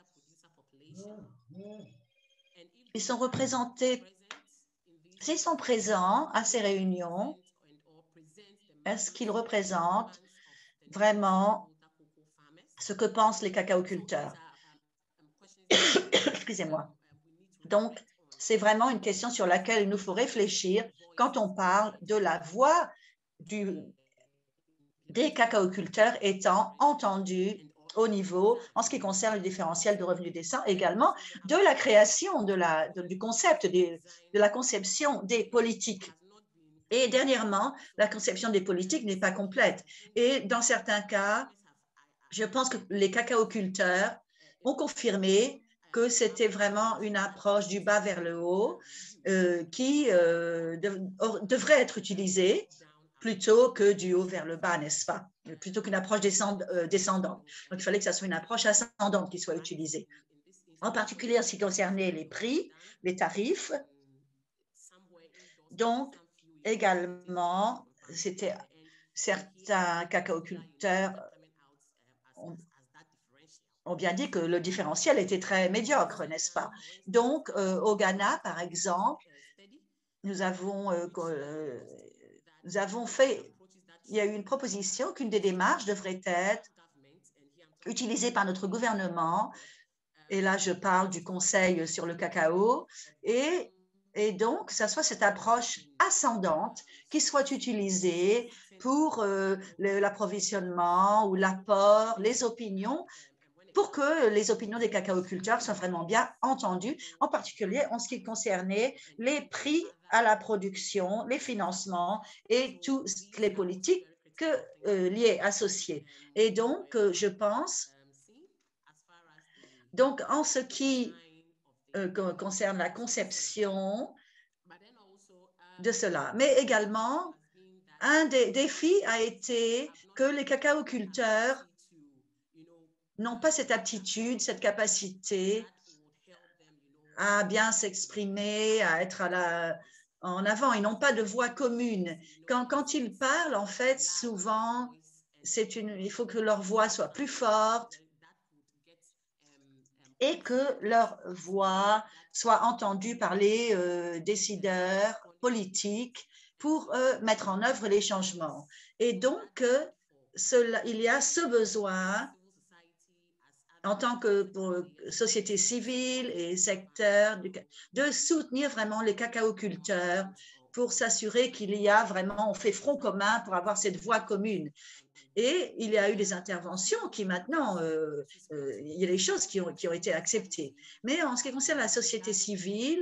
ils sont représentés, s'ils sont présents à ces réunions, est-ce qu'ils représentent vraiment ce que pensent les cacaoculteurs? Excusez-moi. Donc, c'est vraiment une question sur laquelle il nous faut réfléchir quand on parle de la voix des cacaoculteurs étant entendue au niveau, en ce qui concerne le différentiel de revenus décents, également de la création du concept, de la conception des politiques. Et dernièrement, la conception des politiques n'est pas complète. Et dans certains cas, je pense que les cacaoculteurs ont confirmé que c'était vraiment une approche du bas vers le haut qui devrait être utilisée plutôt que du haut vers le bas, n'est-ce pas? Plutôt qu'une approche descendante. Donc, il fallait que ça soit une approche ascendante qui soit utilisée. En particulier en ce qui concernait les prix, les tarifs. Donc, également, c'était certains cacaoculteurs ont bien dit que le différentiel était très médiocre, n'est-ce pas? Donc, au Ghana, par exemple, nous avons fait, il y a eu une proposition qu'une des démarches devrait être utilisés par notre gouvernement. Et là, je parle du Conseil sur le cacao. Et donc, ça soit cette approche ascendante qui soit utilisée pour l'approvisionnement ou l'apport, les opinions, pour que les opinions des cacaoculteurs soient vraiment bien entendues, en particulier en ce qui concernait les prix à la production, les financements et toutes les politiques liées, associées. Et donc, je pense, donc en ce qui concerne la conception de cela, mais également, un des défis a été que les cacaoculteurs n'ont pas cette aptitude, cette capacité à bien s'exprimer, à être en avant. Ils n'ont pas de voix commune. Quand ils parlent, en fait, souvent, il faut que leur voix soit plus forte et que leur voix soit entendue par les décideurs politiques pour mettre en œuvre les changements. Et donc, il y a ce besoin en tant que pour société civile et secteur, de soutenir vraiment les cacaoculteurs pour s'assurer qu'il y a vraiment, on fait front commun pour avoir cette voix commune. Et il y a eu des interventions qui maintenant, il y a des choses qui ont été acceptées. Mais en ce qui concerne la société civile,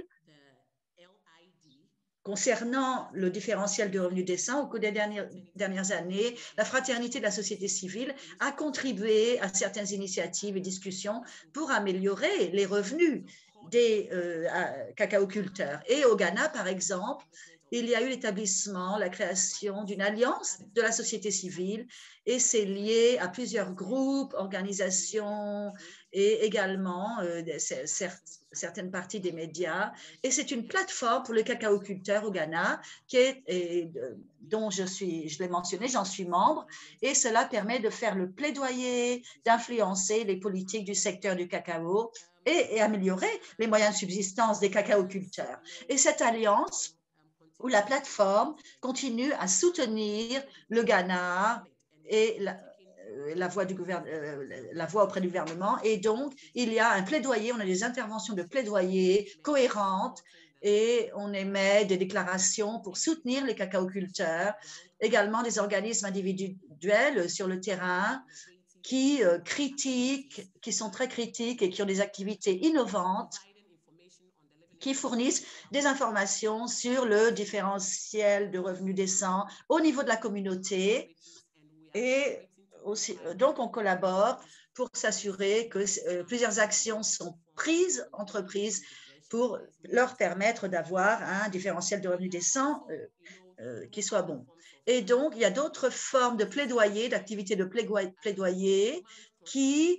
concernant le différentiel de revenus décents, au cours des dernières années, la fraternité de la société civile a contribué à certaines initiatives et discussions pour améliorer les revenus des cacaoculteurs. Et au Ghana, par exemple, il y a eu l'établissement, la création d'une alliance de la société civile et c'est lié à plusieurs groupes, organisations et également certaines parties des médias. Et c'est une plateforme pour les cacaoculteurs au Ghana dont je l'ai mentionné, j'en suis membre et cela permet de faire le plaidoyer, d'influencer les politiques du secteur du cacao et améliorer les moyens de subsistance des cacaoculteurs. Et cette alliance où la plateforme continue à soutenir le Ghana et la voix auprès du gouvernement. Et donc, il y a un plaidoyer, on a des interventions de plaidoyer cohérentes et on émet des déclarations pour soutenir les cacaoculteurs, également des organismes individuels sur le terrain qui sont très critiques et qui ont des activités innovantes, qui fournissent des informations sur le différentiel de revenus décents au niveau de la communauté. Et aussi, donc, on collabore pour s'assurer que plusieurs actions sont entreprises pour leur permettre d'avoir un différentiel de revenus décents qui soit bon. Et donc, il y a d'autres formes de plaidoyer, d'activités de plaidoyer qui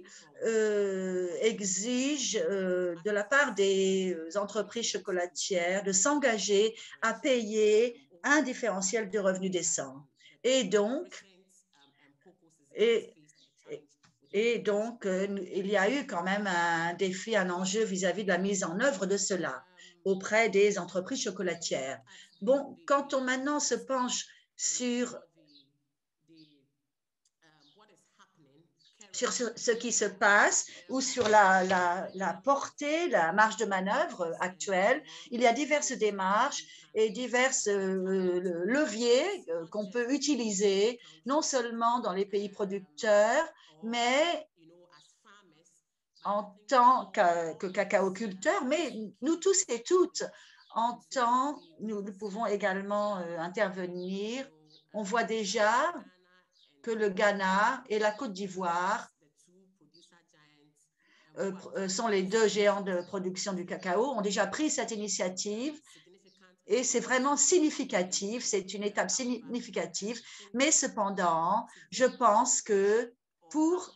exigent de la part des entreprises chocolatières de s'engager à payer un différentiel de revenus décents. Et donc, il y a eu quand même un défi, un enjeu vis-à-vis de la mise en œuvre de cela auprès des entreprises chocolatières. Bon, quand on maintenant se penche sur ce qui se passe ou sur la portée, la marge de manœuvre actuelle, il y a diverses démarches et divers leviers qu'on peut utiliser, non seulement dans les pays producteurs, mais en tant que cacaoculteurs, mais nous tous et toutes, nous pouvons également intervenir. On voit déjà que le Ghana et la Côte d'Ivoire sont les deux géants de production du cacao, ont déjà pris cette initiative et c'est vraiment significatif, c'est une étape significative, mais cependant, je pense que pour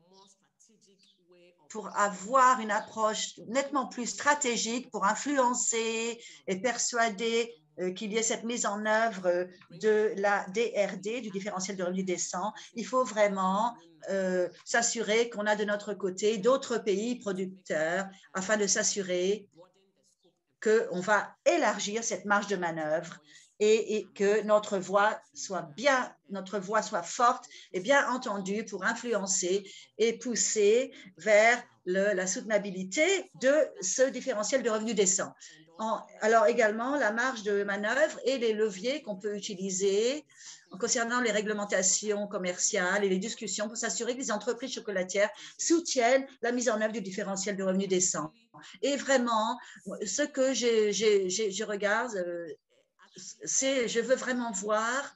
avoir une approche nettement plus stratégique, pour influencer et persuader qu'il y ait cette mise en œuvre de la DRD, du différentiel de revenus décents, il faut vraiment s'assurer qu'on a de notre côté d'autres pays producteurs afin de s'assurer qu'on va élargir cette marge de manœuvre et que notre voix soit forte et bien entendue pour influencer et pousser vers la soutenabilité de ce différentiel de revenus décents. Alors également, la marge de manœuvre et les leviers qu'on peut utiliser concernant les réglementations commerciales et les discussions pour s'assurer que les entreprises chocolatières soutiennent la mise en œuvre du différentiel de revenus décents. Et vraiment, ce que je regarde, c'est je veux vraiment voir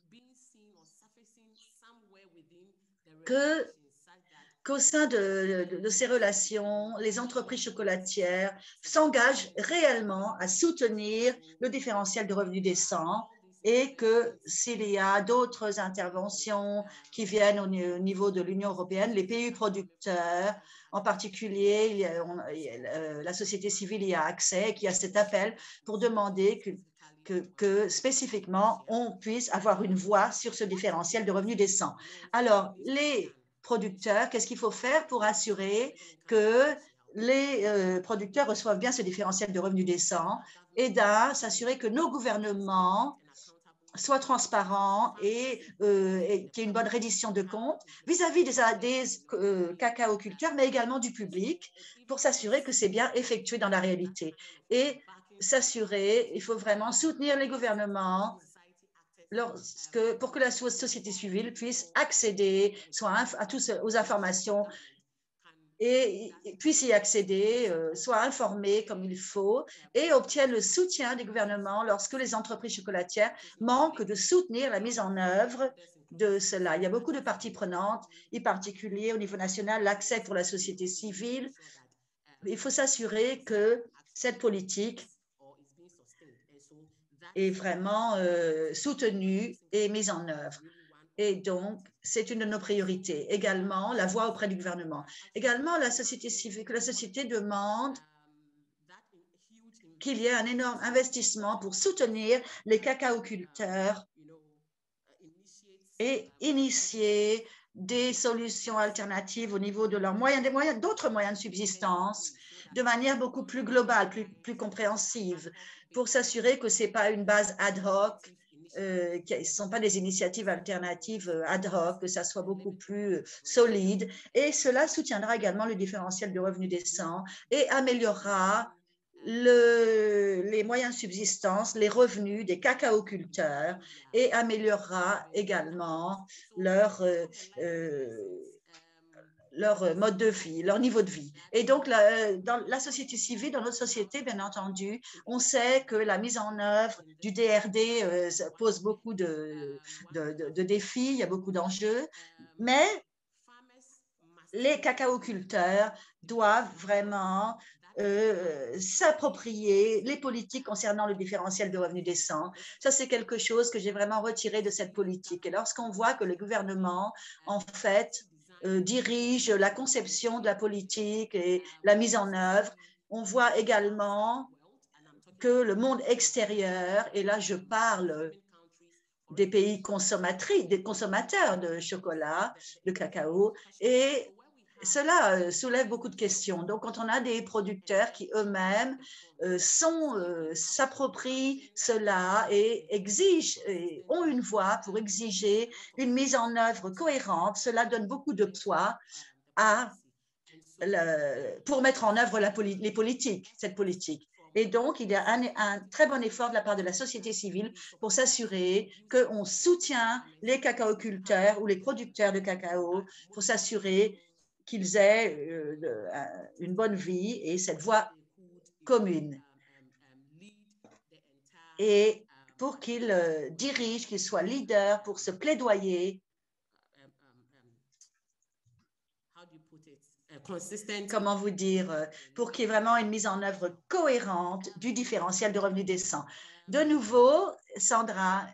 qu'au sein de ces relations, les entreprises chocolatières s'engagent réellement à soutenir le différentiel de revenus décents et que s'il y a d'autres interventions qui viennent au niveau de l'Union européenne, les pays producteurs, en particulier, la société civile y a accès, qui a cet appel pour demander que spécifiquement, on puisse avoir une voix sur ce différentiel de revenus décents. Alors, les producteurs, qu'est-ce qu'il faut faire pour assurer que les producteurs reçoivent bien ce différentiel de revenus décents et s'assurer que nos gouvernements soient transparents et qu'il y ait une bonne reddition de comptes vis-à-vis des cacaoculteurs, mais également du public, pour s'assurer que c'est bien effectué dans la réalité. Et s'assurer, il faut vraiment soutenir les gouvernements pour que la société civile puisse accéder aux informations et puisse y accéder, soit informée comme il faut et obtienne le soutien des gouvernements lorsque les entreprises chocolatières manquent de soutenir la mise en œuvre de cela. Il y a beaucoup de parties prenantes, en particulier au niveau national, l'accès pour la société civile. Il faut s'assurer que cette politique est vraiment soutenue et mise en œuvre. Et donc, c'est une de nos priorités. Également, la voix auprès du gouvernement. Également, la société civile, que la société demande qu'il y ait un énorme investissement pour soutenir les cacaoculteurs et initier des solutions alternatives au niveau de leurs moyens, d'autres moyens de subsistance, de manière beaucoup plus globale, plus compréhensive, pour s'assurer que ce n'est pas une base ad hoc, ce ne sont pas des initiatives alternatives ad hoc, que ça soit beaucoup plus solide. Et cela soutiendra également le différentiel de revenus décents et améliorera les moyens de subsistance, les revenus des cacaoculteurs et améliorera également leur mode de vie, leur niveau de vie. Et donc, dans la société civile, dans notre société, bien entendu, on sait que la mise en œuvre du DRD pose beaucoup de défis, il y a beaucoup d'enjeux, mais les cacaoculteurs doivent vraiment s'approprier les politiques concernant le différentiel de revenus décents. Ça, c'est quelque chose que j'ai vraiment retiré de cette politique. Et lorsqu'on voit que le gouvernement, en fait, dirige la conception de la politique et la mise en œuvre, on voit également que le monde extérieur, et là je parle des pays des consommateurs de chocolat, de cacao, et cela soulève beaucoup de questions. Donc, quand on a des producteurs qui eux-mêmes s'approprient cela et ont une voix pour exiger une mise en œuvre cohérente, cela donne beaucoup de poids pour mettre en œuvre cette politique. Et donc, il y a un très bon effort de la part de la société civile pour s'assurer qu'on soutient les cacaoculteurs ou les producteurs de cacao, pour s'assurer qu'ils aient une bonne vie et cette voie commune. Et pour qu'ils dirigent, qu'ils soient leaders pour ce plaidoyer, comment vous dire, pour qu'il y ait vraiment une mise en œuvre cohérente du différentiel de revenus décents. De nouveau, Sandra,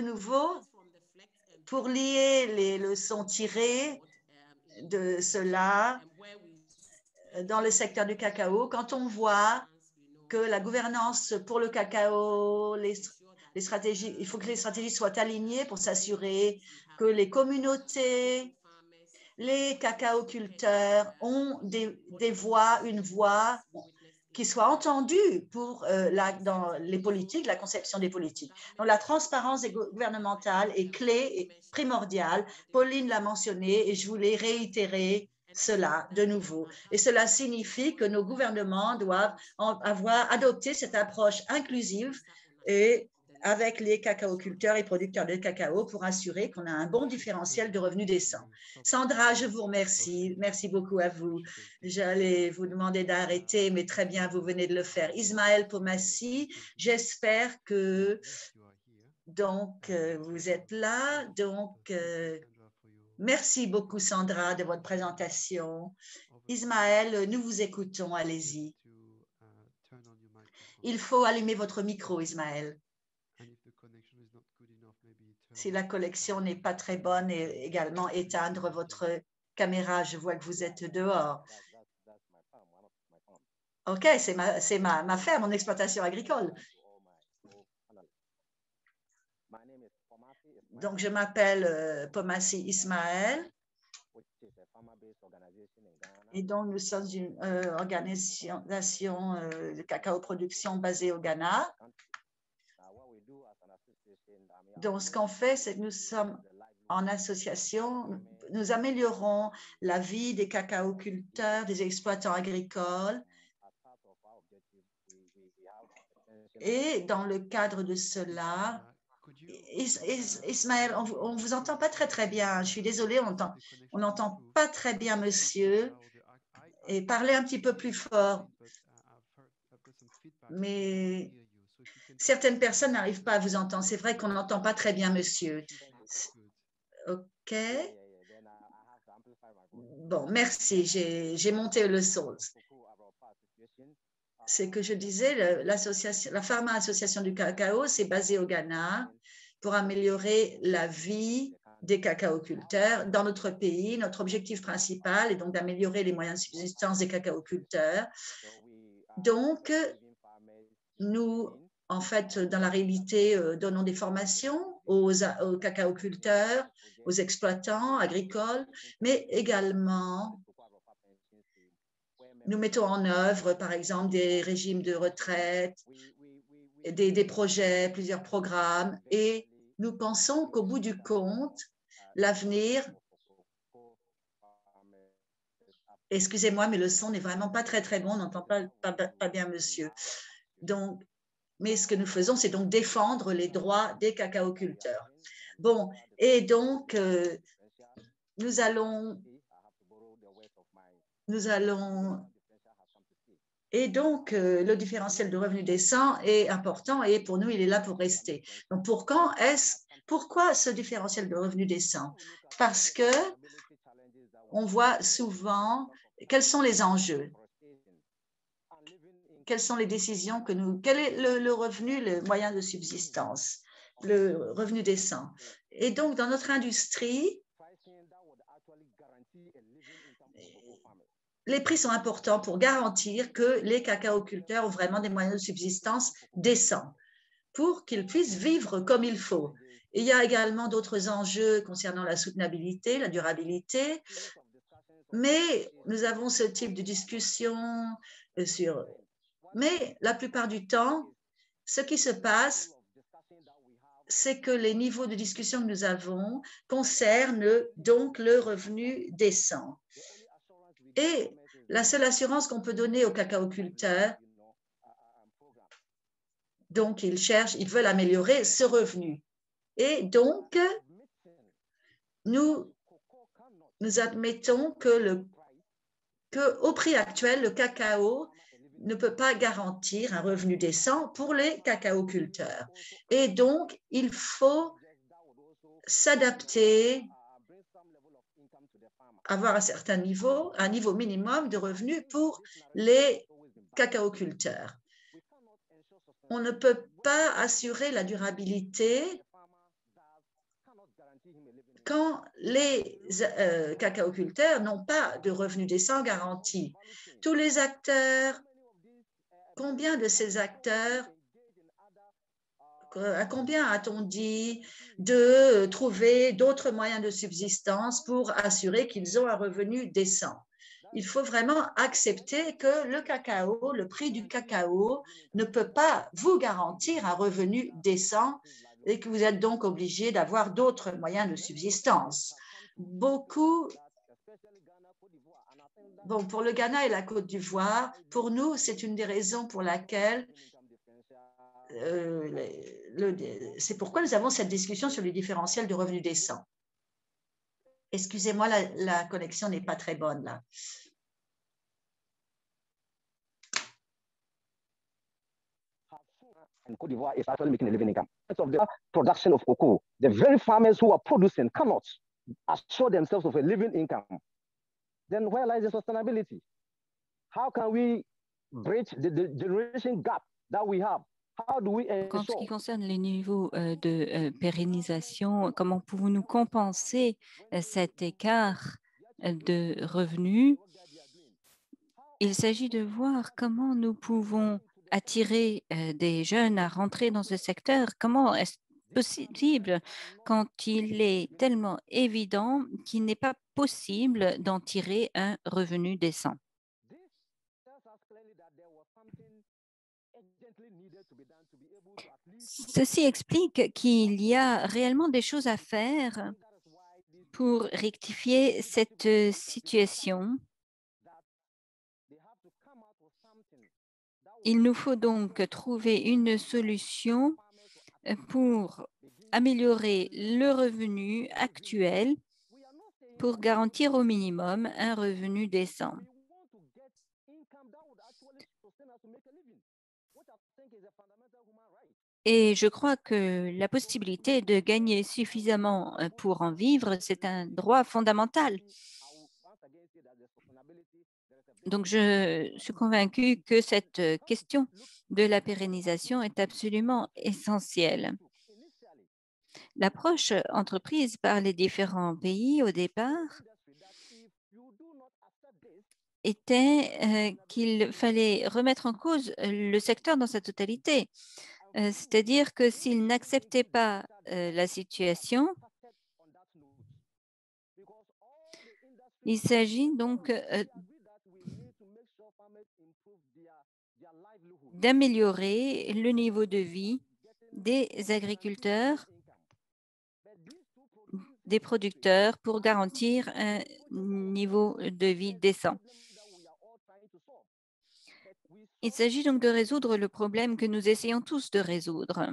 pour lier les leçons tirées de cela dans le secteur du cacao, quand on voit que la gouvernance pour le cacao, les stratégies, il faut que les stratégies soient alignées pour s'assurer que les communautés, les cacaoculteurs ont une voix qui soit entendu pour dans les politiques, la conception des politiques. Donc, la transparence gouvernementale est clé et primordiale. Pauline l'a mentionné et je voulais réitérer cela de nouveau. Et cela signifie que nos gouvernements doivent avoir adopté cette approche inclusive et avec les cacaoculteurs et producteurs de cacao pour assurer qu'on a un bon différentiel de revenus décents. Sandra, je vous remercie. Merci beaucoup à vous. J'allais vous demander d'arrêter, mais très bien, vous venez de le faire. Ismaël Pomassi, j'espère que vous êtes là. Donc, merci beaucoup, Sandra, de votre présentation. Ismaël, nous vous écoutons. Allez-y. Il faut allumer votre micro, Ismaël. Si la connexion n'est pas très bonne, et également éteindre votre caméra. Je vois que vous êtes dehors. OK, c'est ma ferme, mon exploitation agricole. Donc, je m'appelle Pomassi Ismaël. Et donc, nous sommes une organisation de cacao production basée au Ghana. Donc, ce qu'on fait, c'est que nous sommes en association, nous améliorons la vie des cacaoculteurs, des exploitants agricoles. Et dans le cadre de cela, Ismaël, on ne vous entend pas très bien. Je suis désolée, on n'entend pas très bien, monsieur. Et parlez un petit peu plus fort. Mais certaines personnes n'arrivent pas à vous entendre. C'est vrai qu'on n'entend pas très bien, monsieur. OK. Bon, merci. J'ai monté le son. C'est que je disais, la Pharma Association du cacao, c'est basé au Ghana pour améliorer la vie des cacaoculteurs dans notre pays. Notre objectif principal est donc d'améliorer les moyens de subsistance des cacaoculteurs. Donc, nous, en fait, dans la réalité, donnons des formations aux cacaoculteurs, aux exploitants agricoles, mais également, nous mettons en œuvre, par exemple, des régimes de retraite, des projets, plusieurs programmes, et nous pensons qu'au bout du compte, l'avenir… Excusez-moi, mais le son n'est vraiment pas très bon, on n'entend pas bien, monsieur. Donc, mais ce que nous faisons, c'est donc défendre les droits des cacaoculteurs. Bon, et donc, nous allons… Et donc, le différentiel de revenus décent est important et pour nous, il est là pour rester. Donc, pourquoi ce différentiel de revenus décent? Parce que on voit souvent quels sont les enjeux, quelles sont les décisions que nous… Quel est le revenu, le moyen de subsistance, le revenu décent? Et donc, dans notre industrie, les prix sont importants pour garantir que les cacaoculteurs ont vraiment des moyens de subsistance décents pour qu'ils puissent vivre comme il faut. Et il y a également d'autres enjeux concernant la soutenabilité, la durabilité, mais nous avons ce type de discussion sur… Mais la plupart du temps, ce qui se passe, c'est que les niveaux de discussion que nous avons concernent donc le revenu décent. Et la seule assurance qu'on peut donner aux cacaoculteurs, donc ils veulent améliorer ce revenu. Et donc, nous admettons qu'au prix actuel, le cacao ne peut pas garantir un revenu décent pour les cacaoculteurs. Et donc, il faut s'adapter, avoir un certain niveau, un niveau minimum de revenus pour les cacaoculteurs. On ne peut pas assurer la durabilité quand les cacaoculteurs n'ont pas de revenus décents garantis. Tous les acteurs, combien de ces acteurs, à combien a-t-on dit de trouver d'autres moyens de subsistance pour assurer qu'ils ont un revenu décent? il faut vraiment accepter que le cacao, le prix du cacao ne peut pas vous garantir un revenu décent et que vous êtes donc obligé d'avoir d'autres moyens de subsistance. Beaucoup, bon, pour le Ghana et la Côte d'Ivoire, pour nous, c'est une des raisons pour laquelle c'est pourquoi nous avons cette discussion sur les différentiels de revenus décents. Excusez-moi, la connexion n'est pas très bonne là. In Côte d'Ivoire is actually making a living income. Of the production of cocoa, the very farmers who are producing cannot assure themselves of a living income. Then where lies the sustainability? How can we bridge the generation gap that we have? How do we En ce qui concerne les niveaux de pérennisation, comment pouvons-nous compenser cet écart de revenus? Il s'agit de voir comment nous pouvons attirer des jeunes à rentrer dans ce secteur. Comment est-ce possible quand il est tellement évident qu'il n'est pas possible d'en tirer un revenu décent? Ceci explique qu'il y a réellement des choses à faire pour rectifier cette situation. Il nous faut donc trouver une solution pour améliorer le revenu actuel pour garantir au minimum un revenu décent. Et je crois que la possibilité de gagner suffisamment pour en vivre, c'est un droit fondamental. Donc, je suis convaincue que cette question de la pérennisation est absolument essentielle. L'approche entreprise par les différents pays au départ était qu'il fallait remettre en cause le secteur dans sa totalité. C'est-à-dire que s'ils n'acceptaient pas la situation, il s'agit donc d'améliorer le niveau de vie des agriculteurs, des producteurs pour garantir un niveau de vie décent. Il s'agit donc de résoudre le problème que nous essayons tous de résoudre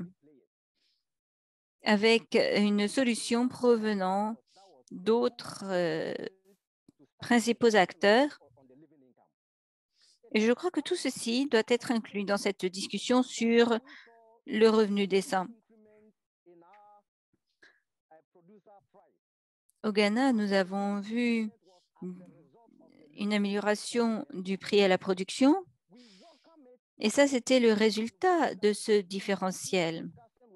avec une solution provenant d'autres principaux acteurs. Et je crois que tout ceci doit être inclus dans cette discussion sur le revenu décent. Au Ghana, nous avons vu une amélioration du prix à la production. Et ça, c'était le résultat de ce différentiel.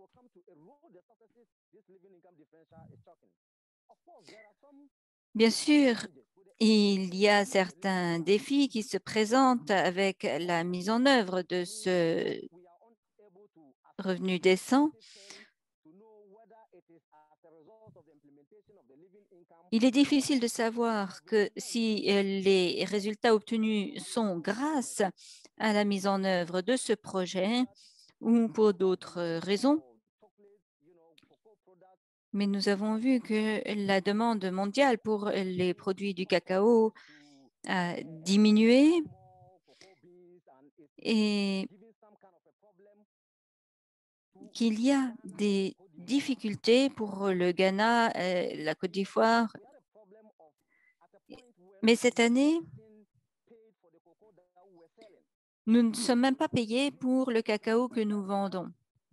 Bien sûr, il y a certains défis qui se présentent avec la mise en œuvre de ce revenu décent. Il est difficile de savoir que si les résultats obtenus sont grâce à la mise en œuvre de ce projet ou pour d'autres raisons. Mais nous avons vu que la demande mondiale pour les produits du cacao a diminué et qu'il y a des difficultés pour le Ghana, la Côte d'Ivoire. Mais cette année, nous ne sommes même pas payés pour le cacao que nous vendons.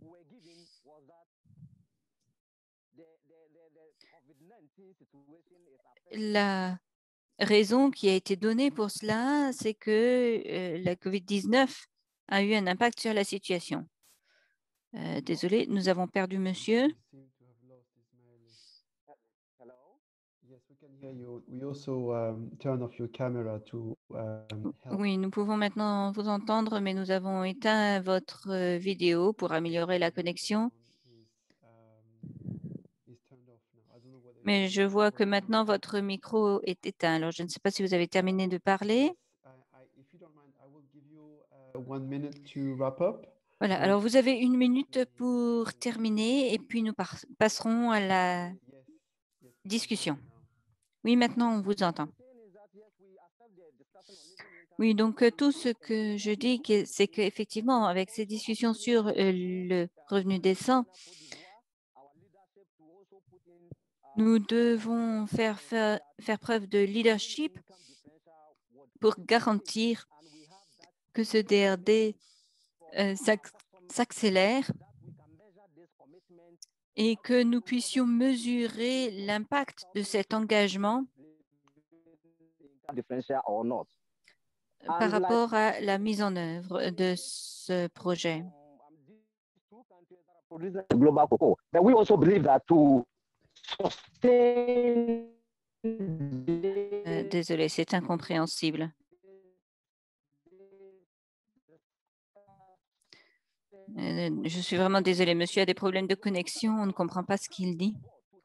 La raison qui a été donnée pour cela, c'est que la COVID-19 a eu un impact sur la situation. Désolé, nous avons perdu monsieur. Oui, nous pouvons maintenant vous entendre, mais nous avons éteint votre vidéo pour améliorer la connexion. Mais je vois que maintenant votre micro est éteint. Alors, je ne sais pas si vous avez terminé de parler. Voilà, alors vous avez 1 minute pour terminer et puis nous passerons à la discussion. Oui, maintenant on vous entend. Oui, donc tout ce que je dis, c'est qu'effectivement, avec ces discussions sur le revenu décent, nous devons faire preuve de leadership pour garantir que ce DRD s'accélère et que nous puissions mesurer l'impact de cet engagement par rapport à la mise en œuvre de ce projet. Global cocoa. But we also believe that to sustain Désolé, c'est incompréhensible. Je suis vraiment désolée. Monsieur a des problèmes de connexion. On ne comprend pas ce qu'il dit.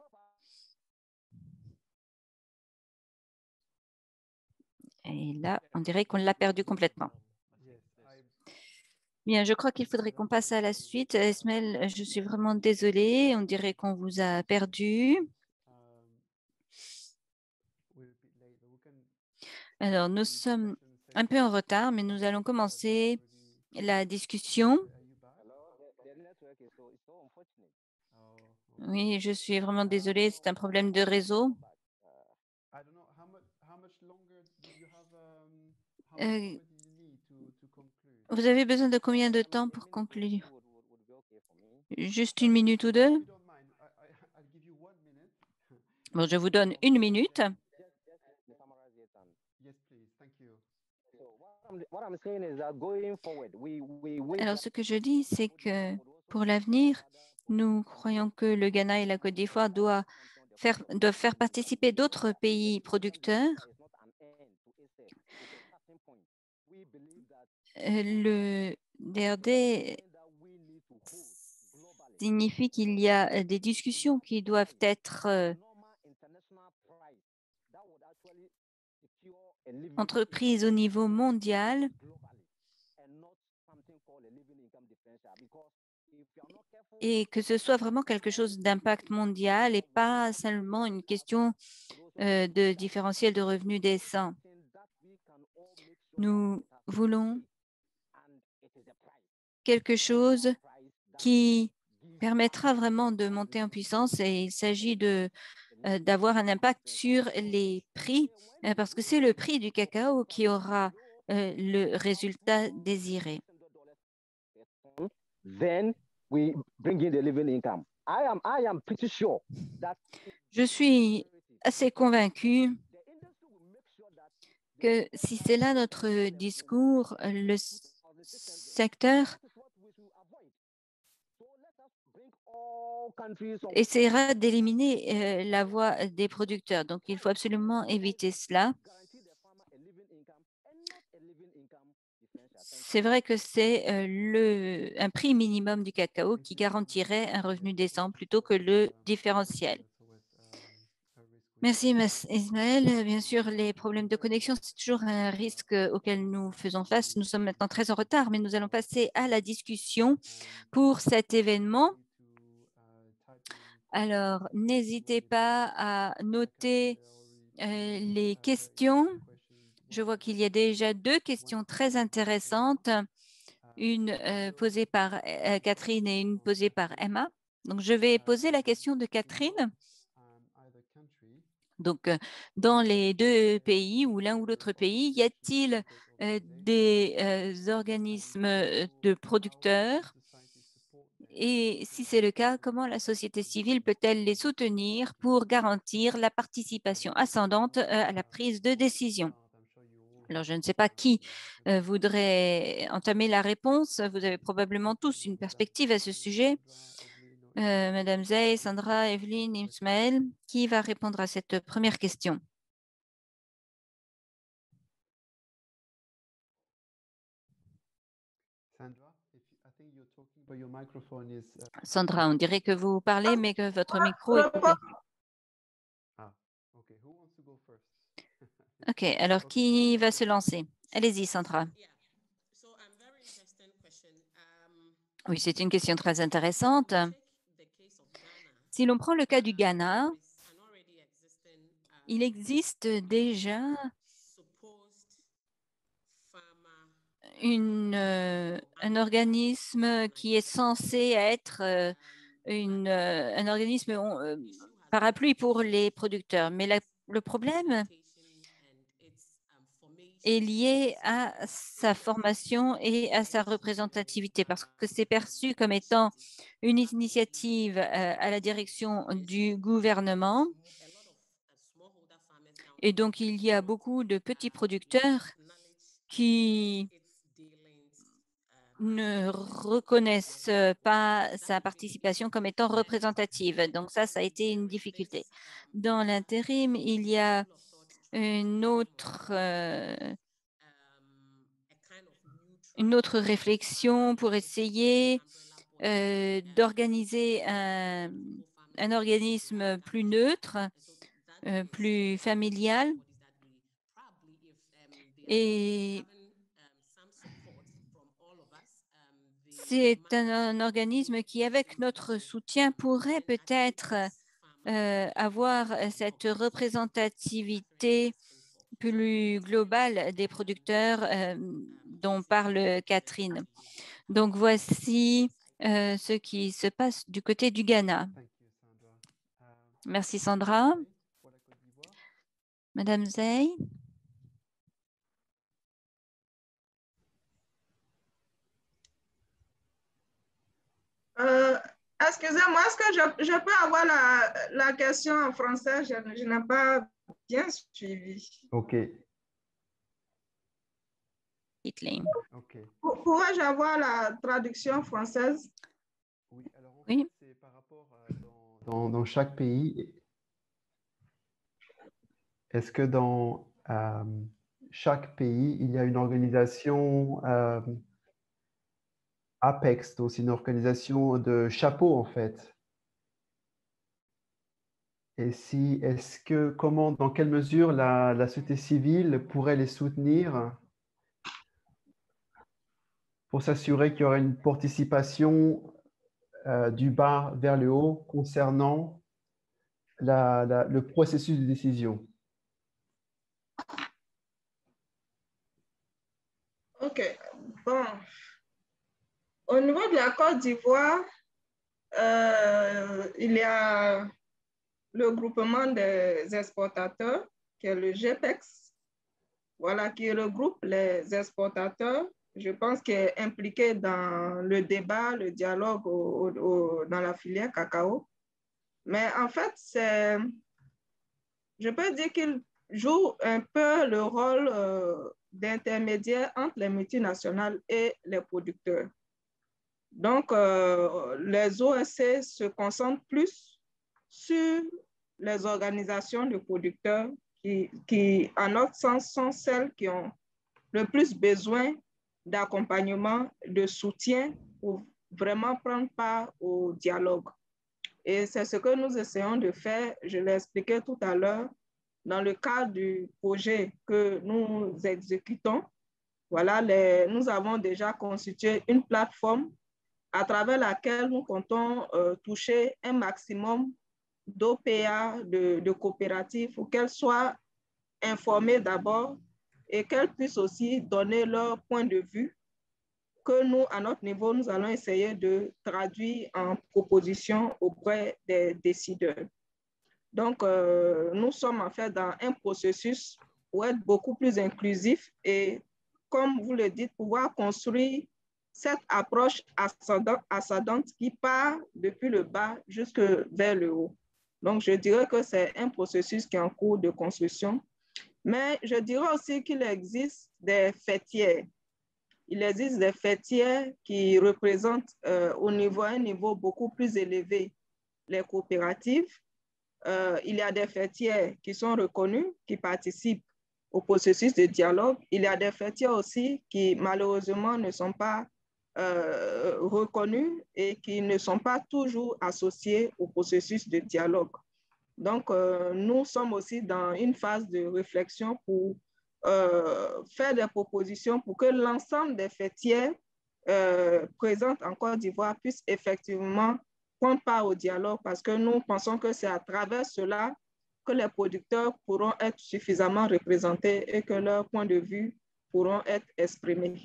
Et là, on dirait qu'on l'a perdu complètement. Bien, je crois qu'il faudrait qu'on passe à la suite. Ismaël, je suis vraiment désolée. On dirait qu'on vous a perdu. Alors, nous sommes un peu en retard, mais nous allons commencer la discussion. Oui, je suis vraiment désolée. C'est un problème de réseau. Vous avez besoin de combien de temps pour conclure? Juste 1 minute ou 2? Bon, je vous donne 1 minute. Alors, ce que je dis, c'est que pour l'avenir, nous croyons que le Ghana et la Côte d'Ivoire doivent faire participer d'autres pays producteurs. Le DRD signifie qu'il y a des discussions qui doivent être entreprises au niveau mondial et que ce soit vraiment quelque chose d'impact mondial et pas seulement une question de différentiel de revenus décent. Nous voulons quelque chose qui permettra vraiment de monter en puissance et il s'agit d'avoir un impact sur les prix parce que c'est le prix du cacao qui aura le résultat désiré. Then we bring in the living income. I am pretty sure that je suis assez convaincue que si c'est là notre discours, le secteur essaiera d'éliminer la voix des producteurs. Donc, il faut absolument éviter cela. C'est vrai que c'est un prix minimum du cacao qui garantirait un revenu décent plutôt que le différentiel. Merci, Ismaël. Bien sûr, les problèmes de connexion, c'est toujours un risque auquel nous faisons face. Nous sommes maintenant très en retard, mais nous allons passer à la discussion pour cet événement. Alors, n'hésitez pas à noter les questions. Je vois qu'il y a déjà 2 questions très intéressantes, une posée par Catherine et une posée par Emma. Donc, je vais poser la question de Catherine. Donc, dans les 2 pays ou l'un ou l'autre pays, y a-t-il des organismes de producteurs? Et si c'est le cas, comment la société civile peut-elle les soutenir pour garantir la participation ascendante à la prise de décision? Alors, je ne sais pas qui voudrait entamer la réponse. Vous avez probablement tous une perspective à ce sujet. Madame Zey, Sandra, Evelyne, Ismaël, qui va répondre à cette première question? Sandra, on dirait que vous parlez, mais que votre micro est coupé. OK, alors qui va se lancer? Allez-y, Sandra. Oui, c'est une question très intéressante. Si l'on prend le cas du Ghana, il existe déjà un organisme qui est censé être un organisme parapluie pour les producteurs. Mais le problème est lié à sa formation et à sa représentativité parce que c'est perçu comme étant une initiative à la direction du gouvernement. Et donc, il y a beaucoup de petits producteurs qui ne reconnaissent pas sa participation comme étant représentative. Donc, ça a été une difficulté. Dans l'intérim, il y a une autre réflexion pour essayer d'organiser un organisme plus neutre, plus familial. Et c'est un organisme qui, avec notre soutien, pourrait peut-être avoir cette représentativité plus globale des producteurs dont parle Catherine. Donc, voici ce qui se passe du côté du Ghana. Merci, Sandra. Madame Zey. Excusez-moi, est-ce que je peux avoir la question en français? Je n'ai pas bien suivi. OK. Okay. Pourrais-je avoir la traduction française? Oui, alors en fait, c'est par rapport dans chaque pays. Est-ce que dans chaque pays, il y a une organisation Apex, donc c'est une organisation de chapeau en fait? Et dans quelle mesure la société civile pourrait les soutenir pour s'assurer qu'il y aurait une participation du bas vers le haut concernant le processus de décision? OK. Bon. Au niveau de la Côte d'Ivoire, il y a le groupement des exportateurs, qui est le GPEX, voilà, qui regroupe les exportateurs. Je pense qu'il est impliqué dans le débat, le dialogue dans la filière cacao. Mais en fait, je peux dire qu'il joue un peu le rôle d'intermédiaire entre les multinationales et les producteurs. Donc, les OSC se concentrent plus sur les organisations de producteurs qui, à notre sens, sont celles qui ont le plus besoin d'accompagnement, de soutien pour vraiment prendre part au dialogue. Et c'est ce que nous essayons de faire, je l'ai expliqué tout à l'heure, dans le cadre du projet que nous exécutons. Voilà, nous avons déjà constitué une plateforme à travers laquelle nous comptons toucher un maximum d'OPA, de coopératives, pour qu'elles soient informées d'abord et qu'elles puissent aussi donner leur point de vue que nous, à notre niveau, nous allons essayer de traduire en propositions auprès des décideurs. Donc, nous sommes en fait dans un processus pour être beaucoup plus inclusif et, comme vous le dites, pouvoir construire cette approche ascendante qui part depuis le bas jusque vers le haut. Donc, je dirais que c'est un processus qui est en cours de construction. Mais je dirais aussi qu'il existe des fêtières. Il existe des fêtières qui représentent un niveau beaucoup plus élevé les coopératives. Il y a des fêtières qui sont reconnues, qui participent au processus de dialogue. Il y a des fêtières aussi qui, malheureusement, ne sont pas reconnues et qui ne sont pas toujours associées au processus de dialogue. Donc, nous sommes aussi dans une phase de réflexion pour faire des propositions pour que l'ensemble des fêtières présentes en Côte d'Ivoire puissent effectivement prendre part au dialogue, parce que nous pensons que c'est à travers cela que les producteurs pourront être suffisamment représentés et que leurs points de vue pourront être exprimés.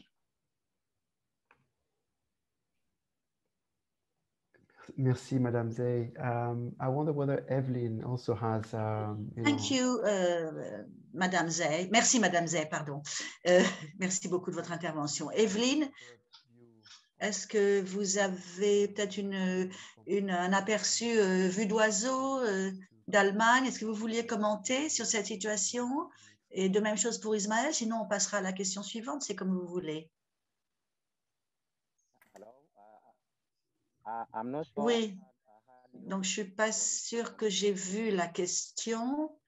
Merci, Madame Zay. I wonder whether Evelyn also has. Thank you, Madame Zay. Merci, Madame Zay, pardon. Merci beaucoup de votre intervention. Evelyn, est-ce que vous avez peut-être un aperçu vue d'oiseau d'Allemagne? Est-ce que vous vouliez commenter sur cette situation? Et de même chose pour Ismaël, sinon on passera à la question suivante, c'est comme vous voulez. Oui, donc je ne suis pas sûre que j'ai vu la question.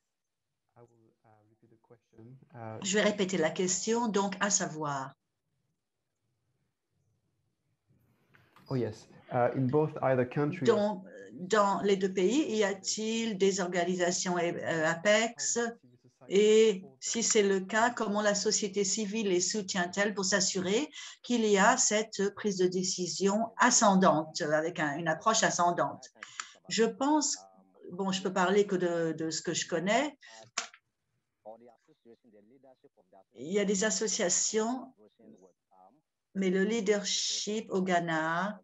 Je vais répéter la question, donc à savoir. Oh yes, in both either country. Donc, dans les deux pays, y a-t-il des organisations APEX? Et si c'est le cas, comment la société civile les soutient-elle pour s'assurer qu'il y a cette prise de décision ascendante, avec une approche ascendante? Je pense, bon, je peux parler que de ce que je connais. Il y a des associations, mais le leadership au Ghana.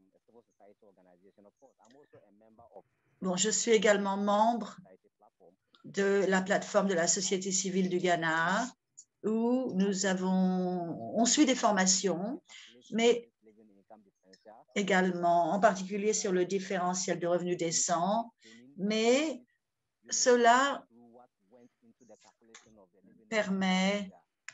Bon, je suis également membre de la plateforme de la société civile du Ghana, où on suit des formations, mais également en particulier sur le différentiel de revenus décents, mais cela permet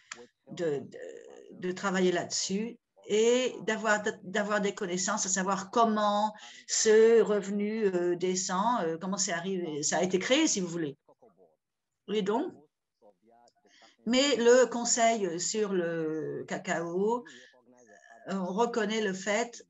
de travailler là-dessus et d'avoir des connaissances, à savoir comment ce revenu décent, comment c'est arrivé, ça a été créé, si vous voulez. Et donc, mais le Conseil sur le cacao reconnaît le fait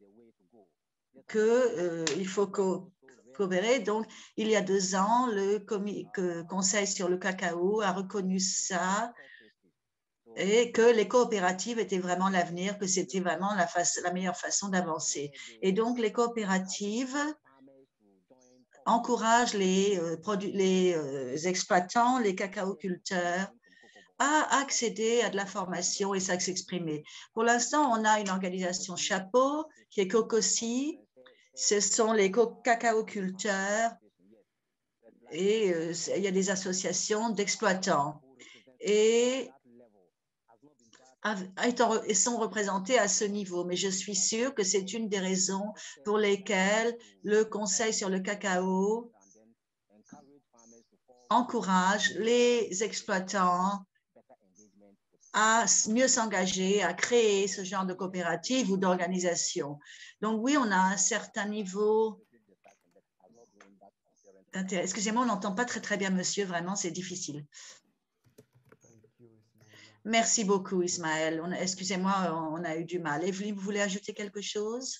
qu'il faut coopérer. Donc, il y a 2 ans, le Conseil sur le cacao a reconnu ça et que les coopératives étaient vraiment l'avenir, que c'était vraiment la meilleure façon d'avancer. Et donc, les coopératives encouragent les exploitants, les cacaoculteurs à accéder à de la formation et à s'exprimer. Pour l'instant, on a une organisation chapeau qui est COCOSI. Ce sont les cacaoculteurs et il y a des associations d'exploitants. Et sont représentés à ce niveau. Mais je suis sûre que c'est une des raisons pour lesquelles le Conseil sur le cacao encourage les exploitants à mieux s'engager, à créer ce genre de coopérative ou d'organisation. Donc oui, on a un certain niveau d'intérêt. Excusez-moi, on n'entend pas très bien, monsieur, vraiment, c'est difficile. Merci beaucoup, Ismaël. Excusez-moi, on a eu du mal. Evelyne, vous voulez ajouter quelque chose?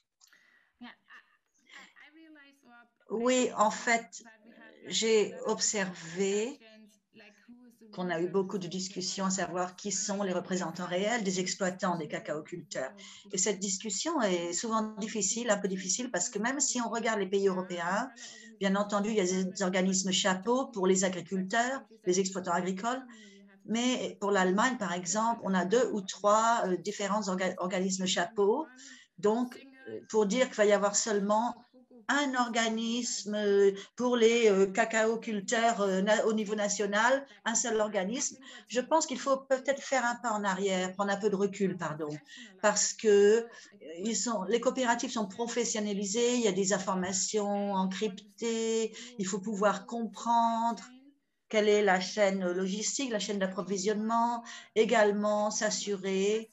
Oui, en fait, j'ai observé qu'on a eu beaucoup de discussions à savoir qui sont les représentants réels des exploitants des cacaoculteurs. Et cette discussion est souvent difficile, un peu difficile, parce que même si on regarde les pays européens, bien entendu, il y a des organismes chapeaux pour les agriculteurs, les exploitants agricoles, mais pour l'Allemagne, par exemple, on a 2 ou 3 différents organismes chapeaux. Donc, pour dire qu'il va y avoir seulement un organisme pour les cacaoculteurs au niveau national, un seul organisme, je pense qu'il faut peut-être faire un pas en arrière, prendre un peu de recul, pardon, parce que les coopératives sont professionnalisées, il y a des informations encryptées, il faut pouvoir comprendre quelle est la chaîne logistique, la chaîne d'approvisionnement, également s'assurer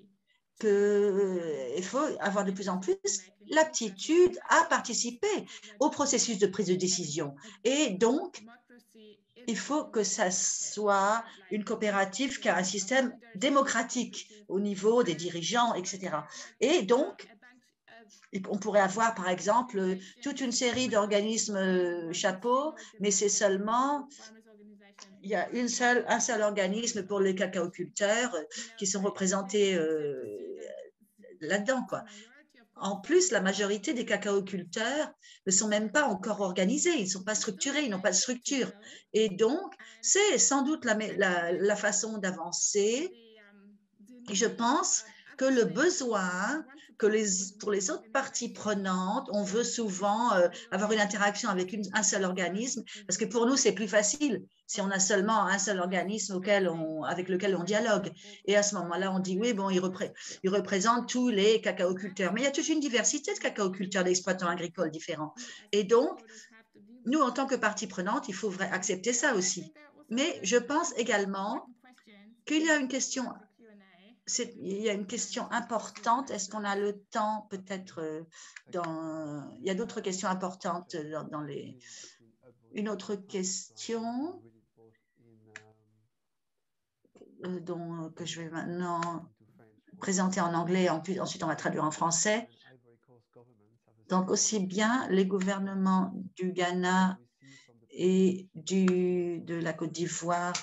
qu'il faut avoir de plus en plus l'aptitude à participer au processus de prise de décision. Et donc, il faut que ça soit une coopérative qui a un système démocratique au niveau des dirigeants, etc. Et donc, on pourrait avoir, par exemple, toute une série d'organismes chapeaux, mais c'est seulement, il y a un seul organisme pour les cacaoculteurs qui sont représentés là-dedans, quoi. En plus, la majorité des cacaoculteurs ne sont même pas encore organisés, ils ne sont pas structurés, ils n'ont pas de structure. Et donc, c'est sans doute la façon d'avancer. Et je pense que le besoin pour les autres parties prenantes, on veut souvent avoir une interaction avec un seul organisme, parce que pour nous, c'est plus facile si on a seulement un seul organisme avec lequel on dialogue. Et à ce moment-là, on dit, oui, bon, il représente tous les cacaoculteurs. Mais il y a toute une diversité de cacaoculteurs, d'exploitants agricoles différents. Et donc, nous, en tant que partie prenante, il faut accepter ça aussi. Mais je pense également qu'il y a une question... Il y a une question importante. Est-ce qu'on a le temps peut-être il y a d'autres questions importantes Une autre question que je vais maintenant présenter en anglais, ensuite on va traduire en français. Donc aussi bien les gouvernements du Ghana et de la Côte d'Ivoire.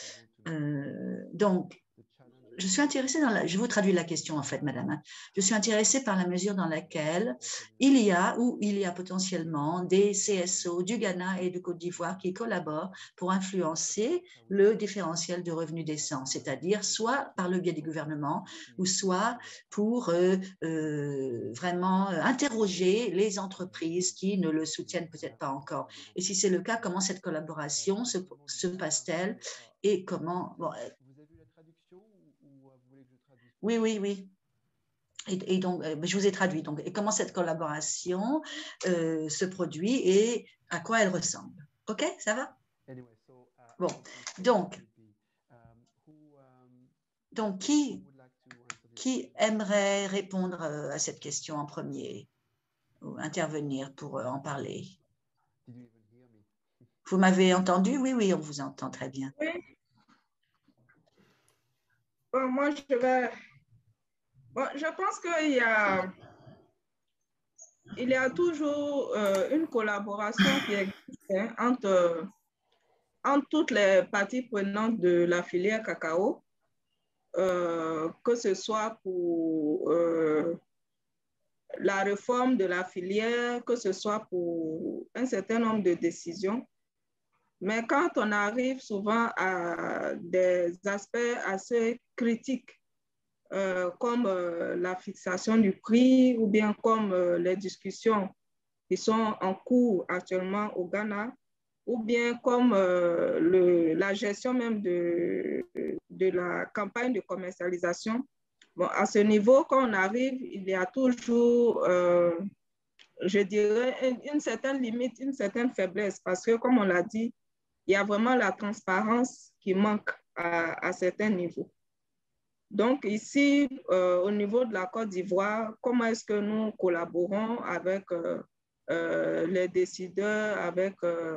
Donc, je suis intéressée je vous traduis la question en fait, madame. Je suis intéressée par la mesure dans laquelle il y a potentiellement des CSO du Ghana et de Côte d'Ivoire qui collaborent pour influencer le différentiel de revenus décents, c'est-à-dire soit par le biais des gouvernements ou soit pour vraiment interroger les entreprises qui ne le soutiennent peut-être pas encore. Et si c'est le cas, comment cette collaboration se passe-t-elle et comment... Bon, oui. Et donc, je vous ai traduit. Donc, et comment cette collaboration se produit et à quoi elle ressemble. OK, ça va? Bon, donc qui aimerait répondre à cette question en premier ou intervenir pour en parler? Vous m'avez entendu? Oui, on vous entend très bien. Oui. Bon, moi, je pense qu'il y a toujours une collaboration qui existe entre toutes les parties prenantes de la filière cacao, que ce soit pour la réforme de la filière, que ce soit pour un certain nombre de décisions. Mais quand on arrive souvent à des aspects assez critiques, comme la fixation du prix ou bien comme les discussions qui sont en cours actuellement au Ghana, ou bien comme la gestion même de la campagne de commercialisation. Bon, à ce niveau, quand on arrive, il y a toujours, je dirais, une certaine limite, une certaine faiblesse, parce que comme on l'a dit, il y a vraiment la transparence qui manque à certains niveaux. Donc ici, au niveau de la Côte d'Ivoire, comment est-ce que nous collaborons avec les décideurs, avec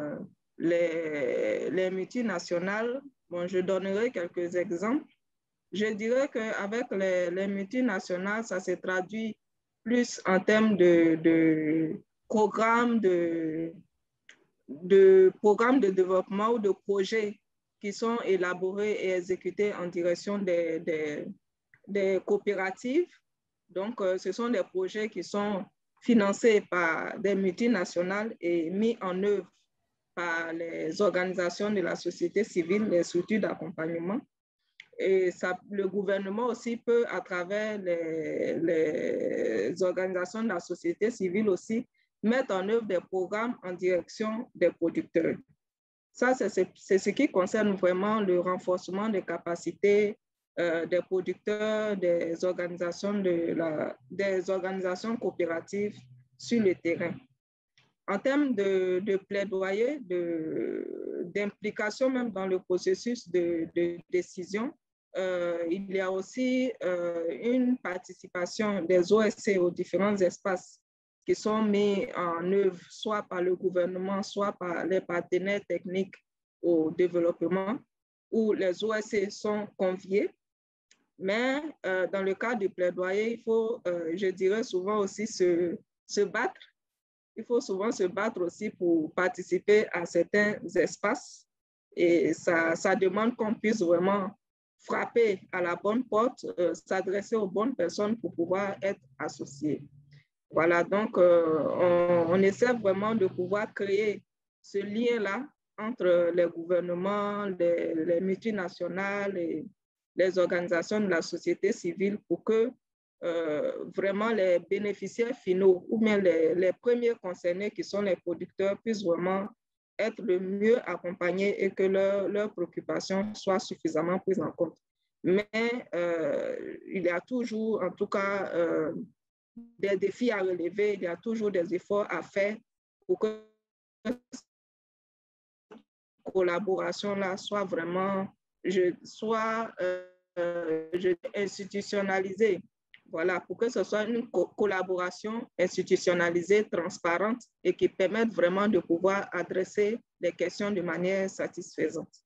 les multinationales? Bon, je donnerai quelques exemples. Je dirais qu'avec les multinationales, ça se traduit plus en termes de programmes de développement ou de projets qui sont élaborés et exécutés en direction des coopératives. Donc, ce sont des projets qui sont financés par des multinationales et mis en œuvre par les organisations de la société civile, les structures d'accompagnement. Et le gouvernement aussi peut, à travers les organisations de la société civile aussi, mettre en œuvre des programmes en direction des producteurs. Ça, c'est ce qui concerne vraiment le renforcement des capacités des producteurs, des organisations coopératives sur le terrain. En termes de plaidoyer, d'implication même dans le processus de décision, il y a aussi une participation des OSC aux différents espaces qui sont mis en œuvre soit par le gouvernement, soit par les partenaires techniques au développement, où les OSC sont conviés. Mais dans le cas du plaidoyer, il faut, je dirais souvent aussi, se battre. Il faut souvent se battre aussi pour participer à certains espaces. Et ça demande qu'on puisse vraiment frapper à la bonne porte, s'adresser aux bonnes personnes pour pouvoir être associé. Voilà, donc on essaie vraiment de pouvoir créer ce lien-là entre les gouvernements, les multinationales et les organisations de la société civile pour que vraiment les bénéficiaires finaux ou bien les premiers concernés qui sont les producteurs puissent vraiment être le mieux accompagnés et que leurs préoccupations soient suffisamment prises en compte. Mais il y a toujours, en tout cas, des défis à relever, il y a toujours des efforts à faire pour que cette collaboration-là soit vraiment institutionnalisée. Voilà, pour que ce soit une collaboration institutionnalisée, transparente et qui permette vraiment de pouvoir adresser les questions de manière satisfaisante.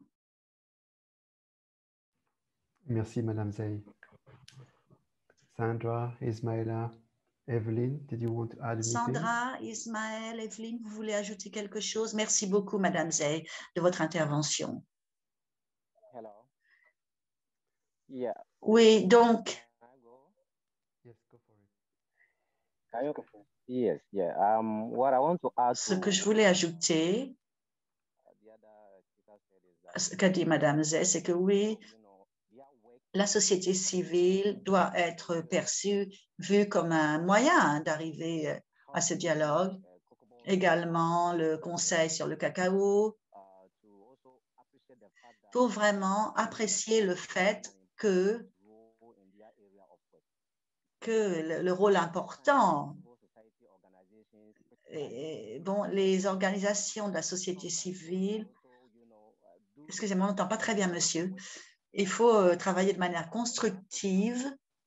Merci, Madame Zey. Sandra, Ismaila, Evelyn, did you want to add anything? Sandra, Ismaël, Evelyn, vous voulez ajouter quelque chose? Merci beaucoup, Madame Zey, de votre intervention. Hello. Yeah. Oui, donc, Yes, go for it. Yes, yeah. What I want to add ce que je voulais ajouter, ce qu'a dit Madame Zey, c'est que oui, la société civile doit être perçue, vue comme un moyen d'arriver à ce dialogue. Également, le Conseil sur le cacao, pour vraiment apprécier le fait que le rôle important, bon, les organisations de la société civile, excusez-moi, on n'entend pas très bien, monsieur. Il faut travailler de manière constructive.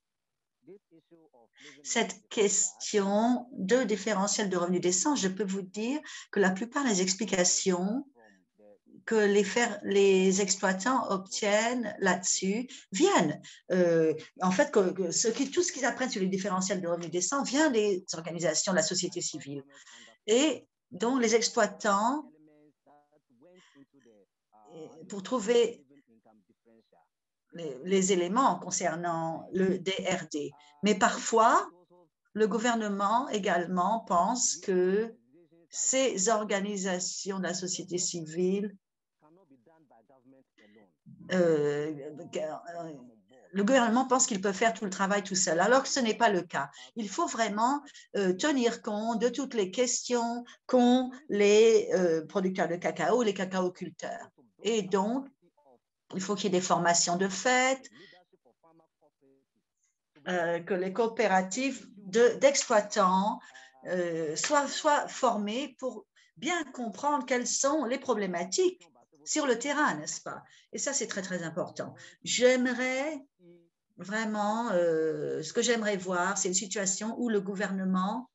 Cette question de différentiel de revenus décents, je peux vous dire que la plupart des explications que les exploitants obtiennent là-dessus viennent. En fait, tout ce qu'ils apprennent sur les différentiels de revenus décents vient des organisations de la société civile. Et donc, les exploitants, pour trouver les éléments concernant le DRD. Mais parfois, le gouvernement également pense que ces organisations de la société civile, le gouvernement pense qu'il peut faire tout le travail tout seul, alors que ce n'est pas le cas. Il faut vraiment tenir compte de toutes les questions qu'ont les producteurs de cacao, les cacaoculteurs. Et donc, il faut qu'il y ait des formations de fait, que les coopératives d'exploitants soient formées pour bien comprendre quelles sont les problématiques sur le terrain, n'est-ce pas? Et ça, c'est très, très important. J'aimerais vraiment, ce que j'aimerais voir, c'est une situation où le gouvernement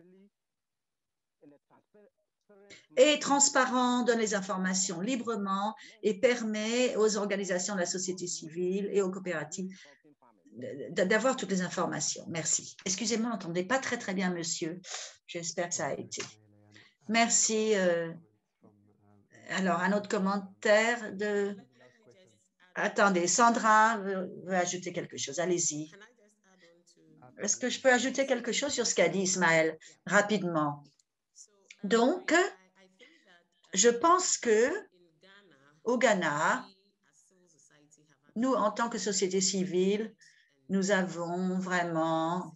est transparent, donne les informations librement et permet aux organisations de la société civile et aux coopératives d'avoir toutes les informations. Merci. Excusez-moi, on n'entendait pas très, très bien, monsieur. J'espère que ça a été. Merci. Alors, un autre commentaire de… Attendez, Sandra veut ajouter quelque chose. Allez-y. Est-ce que je peux ajouter quelque chose sur ce qu'a dit Ismaël rapidement? Donc, je pense que au Ghana, nous, en tant que société civile, nous avons vraiment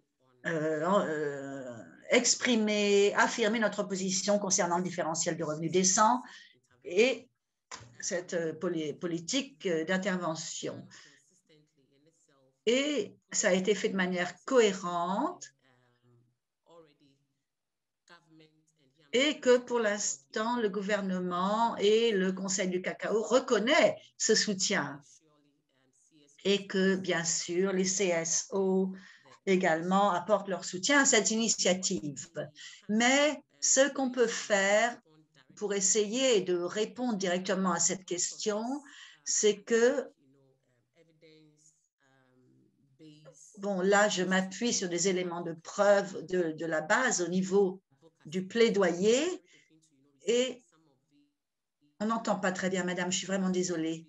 exprimé, affirmé notre position concernant le différentiel de revenus décents et cette politique d'intervention. Et ça a été fait de manière cohérente et que pour l'instant, le gouvernement et le Conseil du cacao reconnaissent ce soutien et que, bien sûr, les CSO également apportent leur soutien à cette initiative. Mais ce qu'on peut faire pour essayer de répondre directement à cette question, c'est que bon, là, je m'appuie sur des éléments de preuve de la base au niveau du plaidoyer et on n'entend pas très bien, madame, je suis vraiment désolée.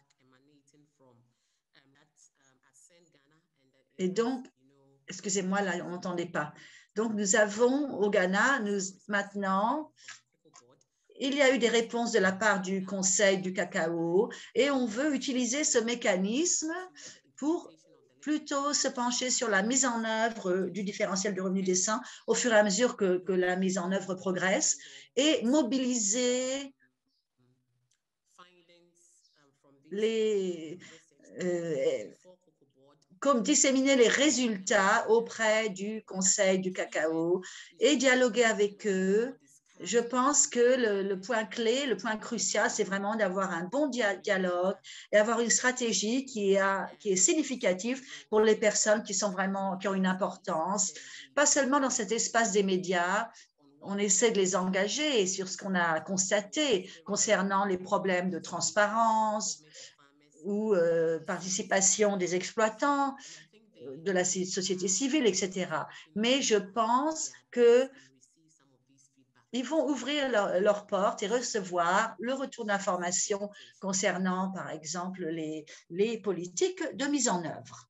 Et donc, excusez-moi, là, on n'entendait pas. Donc, nous avons au Ghana, maintenant, il y a eu des réponses de la part du Conseil du cacao et on veut utiliser ce mécanisme pour plutôt se pencher sur la mise en œuvre du différentiel de revenu décent au fur et à mesure que la mise en œuvre progresse et mobiliser comme disséminer les résultats auprès du Conseil du cacao et dialoguer avec eux. Je pense que le point clé, le point crucial, c'est vraiment d'avoir un bon dialogue et avoir une stratégie qui est significative pour les personnes qui ont une importance, pas seulement dans cet espace des médias. On essaie de les engager sur ce qu'on a constaté concernant les problèmes de transparence ou participation des exploitants, de la société civile, etc. Mais je pense qu'ils vont ouvrir leurs portes et recevoir le retour d'informations concernant, par exemple, les politiques de mise en œuvre.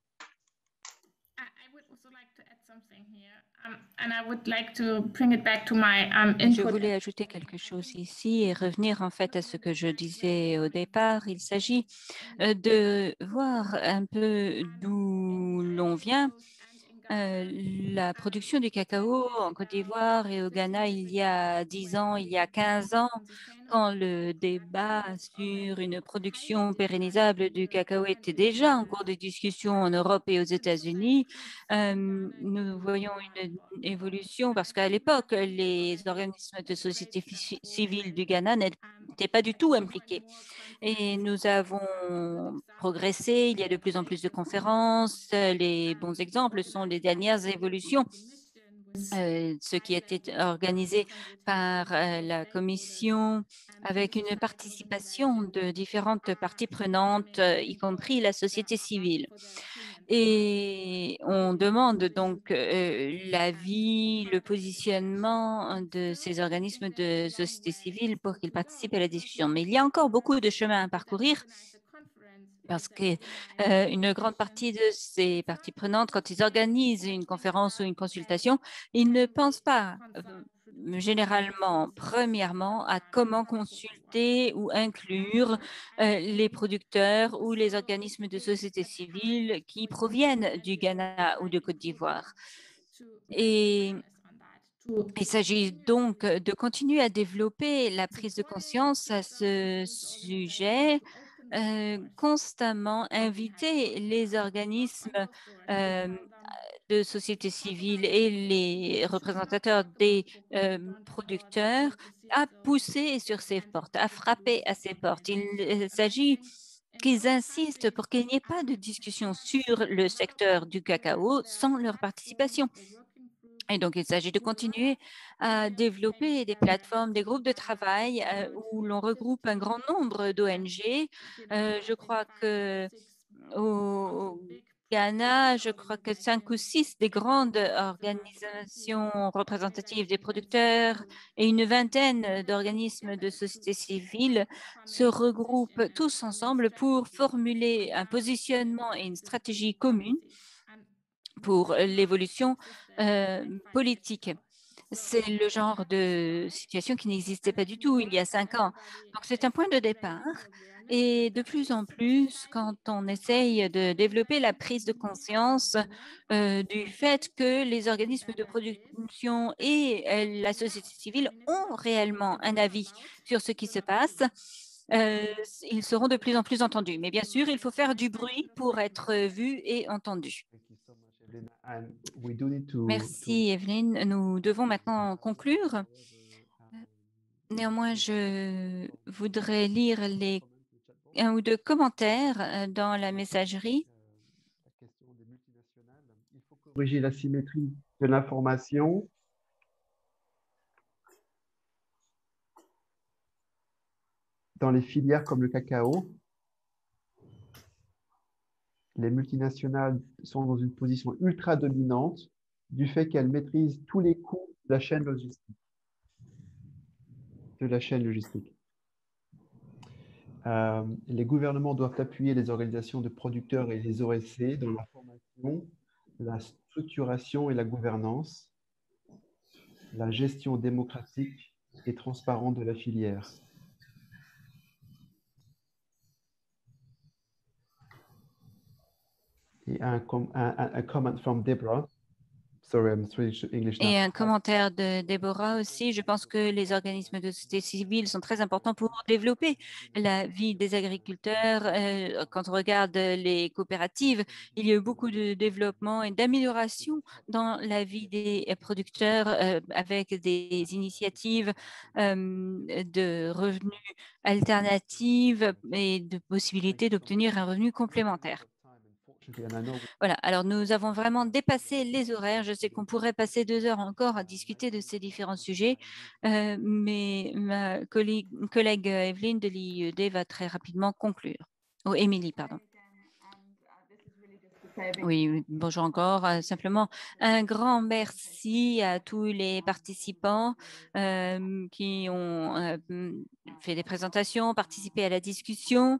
Je voulais ajouter quelque chose ici et revenir en fait à ce que je disais au départ. Il s'agit de voir un peu d'où l'on vient. La production du cacao en Côte d'Ivoire et au Ghana il y a 10 ans, il y a 15 ans, quand le débat sur une production pérennisable du cacao était déjà en cours de discussion en Europe et aux États-Unis, nous voyons une évolution parce qu'à l'époque, les organismes de société civile du Ghana n'étaient pas du tout impliqués. Et nous avons progressé, il y a de plus en plus de conférences. Les bons exemples sont les dernières évolutions, ce qui a été organisé par la Commission avec une participation de différentes parties prenantes, y compris la société civile. Et on demande donc l'avis, le positionnement de ces organismes de société civile pour qu'ils participent à la discussion. Mais il y a encore beaucoup de chemin à parcourir parce qu'une grande partie de ces parties prenantes, quand ils organisent une conférence ou une consultation, ils ne pensent pas généralement, premièrement, à comment consulter ou inclure les producteurs ou les organismes de société civile qui proviennent du Ghana ou de Côte d'Ivoire. Et il s'agit donc de continuer à développer la prise de conscience à ce sujet, constamment inviter les organismes de société civile et les représentateurs des producteurs à pousser sur ces portes, à frapper à ces portes. Il s'agit qu'ils insistent pour qu'il n'y ait pas de discussion sur le secteur du cacao sans leur participation. Et donc, il s'agit de continuer à développer des plateformes, des groupes de travail où l'on regroupe un grand nombre d'ONG. Je crois qu'au Ghana, je crois que 5 ou 6 des grandes organisations représentatives des producteurs et une vingtaine d'organismes de société civile se regroupent tous ensemble pour formuler un positionnement et une stratégie commune pour l'évolution politique. C'est le genre de situation qui n'existait pas du tout il y a 5 ans. Donc, c'est un point de départ. Et de plus en plus, quand on essaye de développer la prise de conscience du fait que les organismes de production et la société civile ont réellement un avis sur ce qui se passe, ils seront de plus en plus entendus. Mais bien sûr, il faut faire du bruit pour être vu et entendu. Merci, Evelyne. Nous devons maintenant conclure. Néanmoins, je voudrais lire les 1 ou 2 commentaires dans la messagerie. Il faut corriger la symétrie de l'information. Dans les filières comme le cacao. les multinationales sont dans une position ultra dominante du fait qu'elles maîtrisent tous les coûts de la chaîne logistique. Les gouvernements doivent appuyer les organisations de producteurs et les OSC dans la formation, la structuration et la gouvernance, la gestion démocratique et transparente de la filière. Et un comment from Deborah. Sorry, I'm switching to English now. Et un commentaire de Déborah aussi. Je pense que les organismes de société civile sont très importants pour développer la vie des agriculteurs. Quand on regarde les coopératives, il y a eu beaucoup de développement et d'amélioration dans la vie des producteurs avec des initiatives de revenus alternatifs et de possibilités d'obtenir un revenu complémentaire. Voilà, alors nous avons vraiment dépassé les horaires. Je sais qu'on pourrait passer 2 heures encore à discuter de ces différents sujets, mais ma collègue Evelyne de l'IED va très rapidement conclure. Oh, Émilie, pardon. Oui, bonjour encore. Simplement, un grand merci à tous les participants qui ont fait des présentations, participé à la discussion.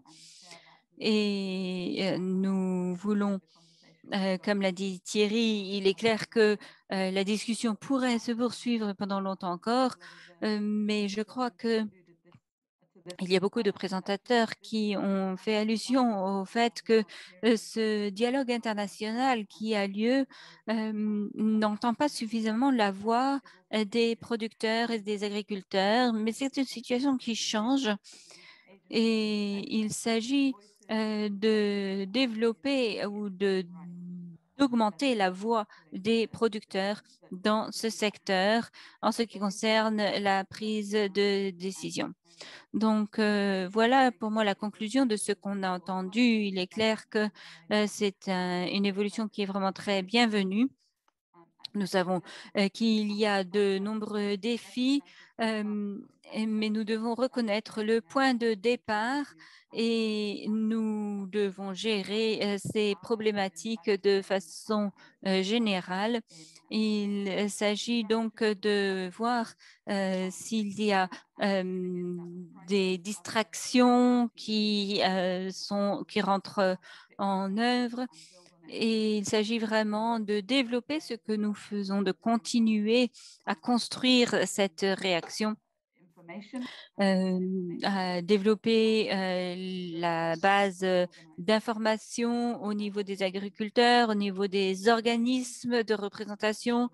Et nous voulons, comme l'a dit Thierry, il est clair que la discussion pourrait se poursuivre pendant longtemps encore, mais je crois que il y a beaucoup de présentateurs qui ont fait allusion au fait que ce dialogue international qui a lieu n'entend pas suffisamment la voix des producteurs et des agriculteurs, mais c'est une situation qui change et il s'agit de développer ou d'augmenter la voix des producteurs dans ce secteur en ce qui concerne la prise de décision. Donc, voilà pour moi la conclusion de ce qu'on a entendu. Il est clair que c'est une évolution qui est vraiment très bienvenue. Nous savons qu'il y a de nombreux défis, mais nous devons reconnaître le point de départ et nous devons gérer ces problématiques de façon générale. Il s'agit donc de voir s'il y a des distractions qui rentrent en œuvre. Et il s'agit vraiment de développer ce que nous faisons, de continuer à construire cette réaction, à développer la base d'information au niveau des agriculteurs, au niveau des organismes de représentation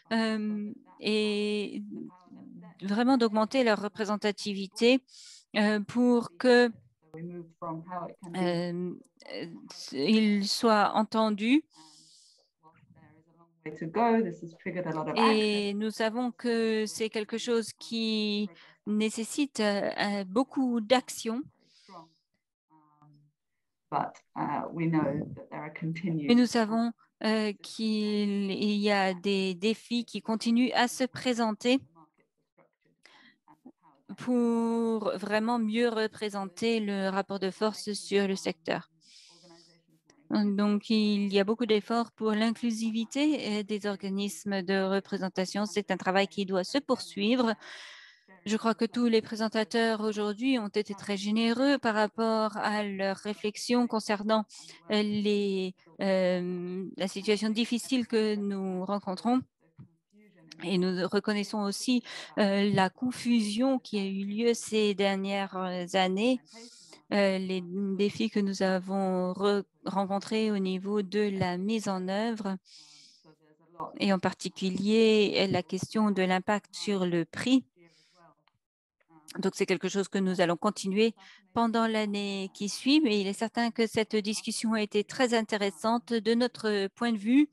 et vraiment d'augmenter leur représentativité pour que il soit entendu. Et nous savons que c'est quelque chose qui nécessite beaucoup d'action. Mais nous savons qu'il y a des défis qui continuent à se présenter pour vraiment mieux représenter le rapport de force sur le secteur. Donc, il y a beaucoup d'efforts pour l'inclusivité des organismes de représentation. C'est un travail qui doit se poursuivre. Je crois que tous les présentateurs aujourd'hui ont été très généreux par rapport à leurs réflexions concernant la situation difficile que nous rencontrons. Et nous reconnaissons aussi la confusion qui a eu lieu ces dernières années, les défis que nous avons rencontrés au niveau de la mise en œuvre et en particulier la question de l'impact sur le prix. Donc, c'est quelque chose que nous allons continuer pendant l'année qui suit, mais il est certain que cette discussion a été très intéressante de notre point de vue.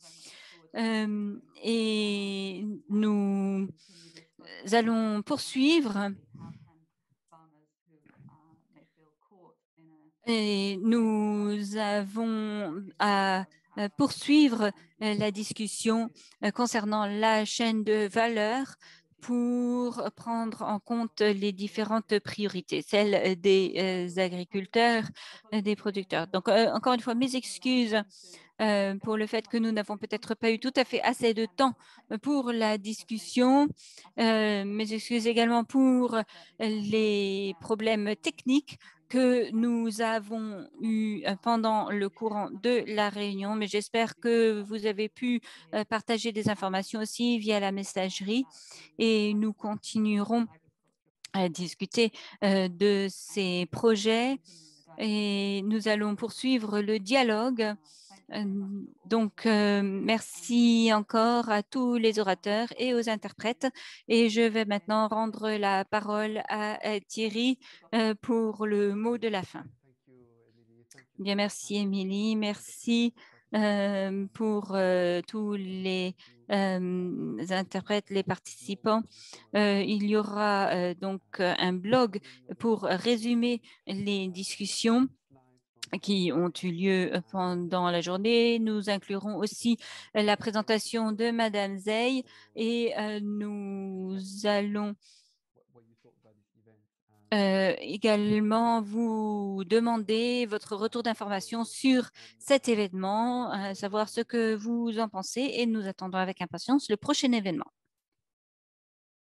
Et nous allons poursuivre et nous avons à poursuivre la discussion concernant la chaîne de valeur pour prendre en compte les différentes priorités, celles des agriculteurs, des producteurs. Donc, encore une fois, mes excuses pour le fait que nous n'avons peut-être pas eu tout à fait assez de temps pour la discussion. Mes excuses également pour les problèmes techniques que nous avons eu pendant le courant de la réunion, mais j'espère que vous avez pu partager des informations aussi via la messagerie et nous continuerons à discuter de ces projets et nous allons poursuivre le dialogue. Donc, merci encore à tous les orateurs et aux interprètes. Et je vais maintenant rendre la parole à Thierry pour le mot de la fin. Bien, merci Émilie, merci pour tous les interprètes, les participants. Il y aura donc un blog pour résumer les discussions qui ont eu lieu pendant la journée. Nous inclurons aussi la présentation de Madame Zey et nous allons également vous demander votre retour d'information sur cet événement, savoir ce que vous en pensez et nous attendons avec impatience le prochain événement.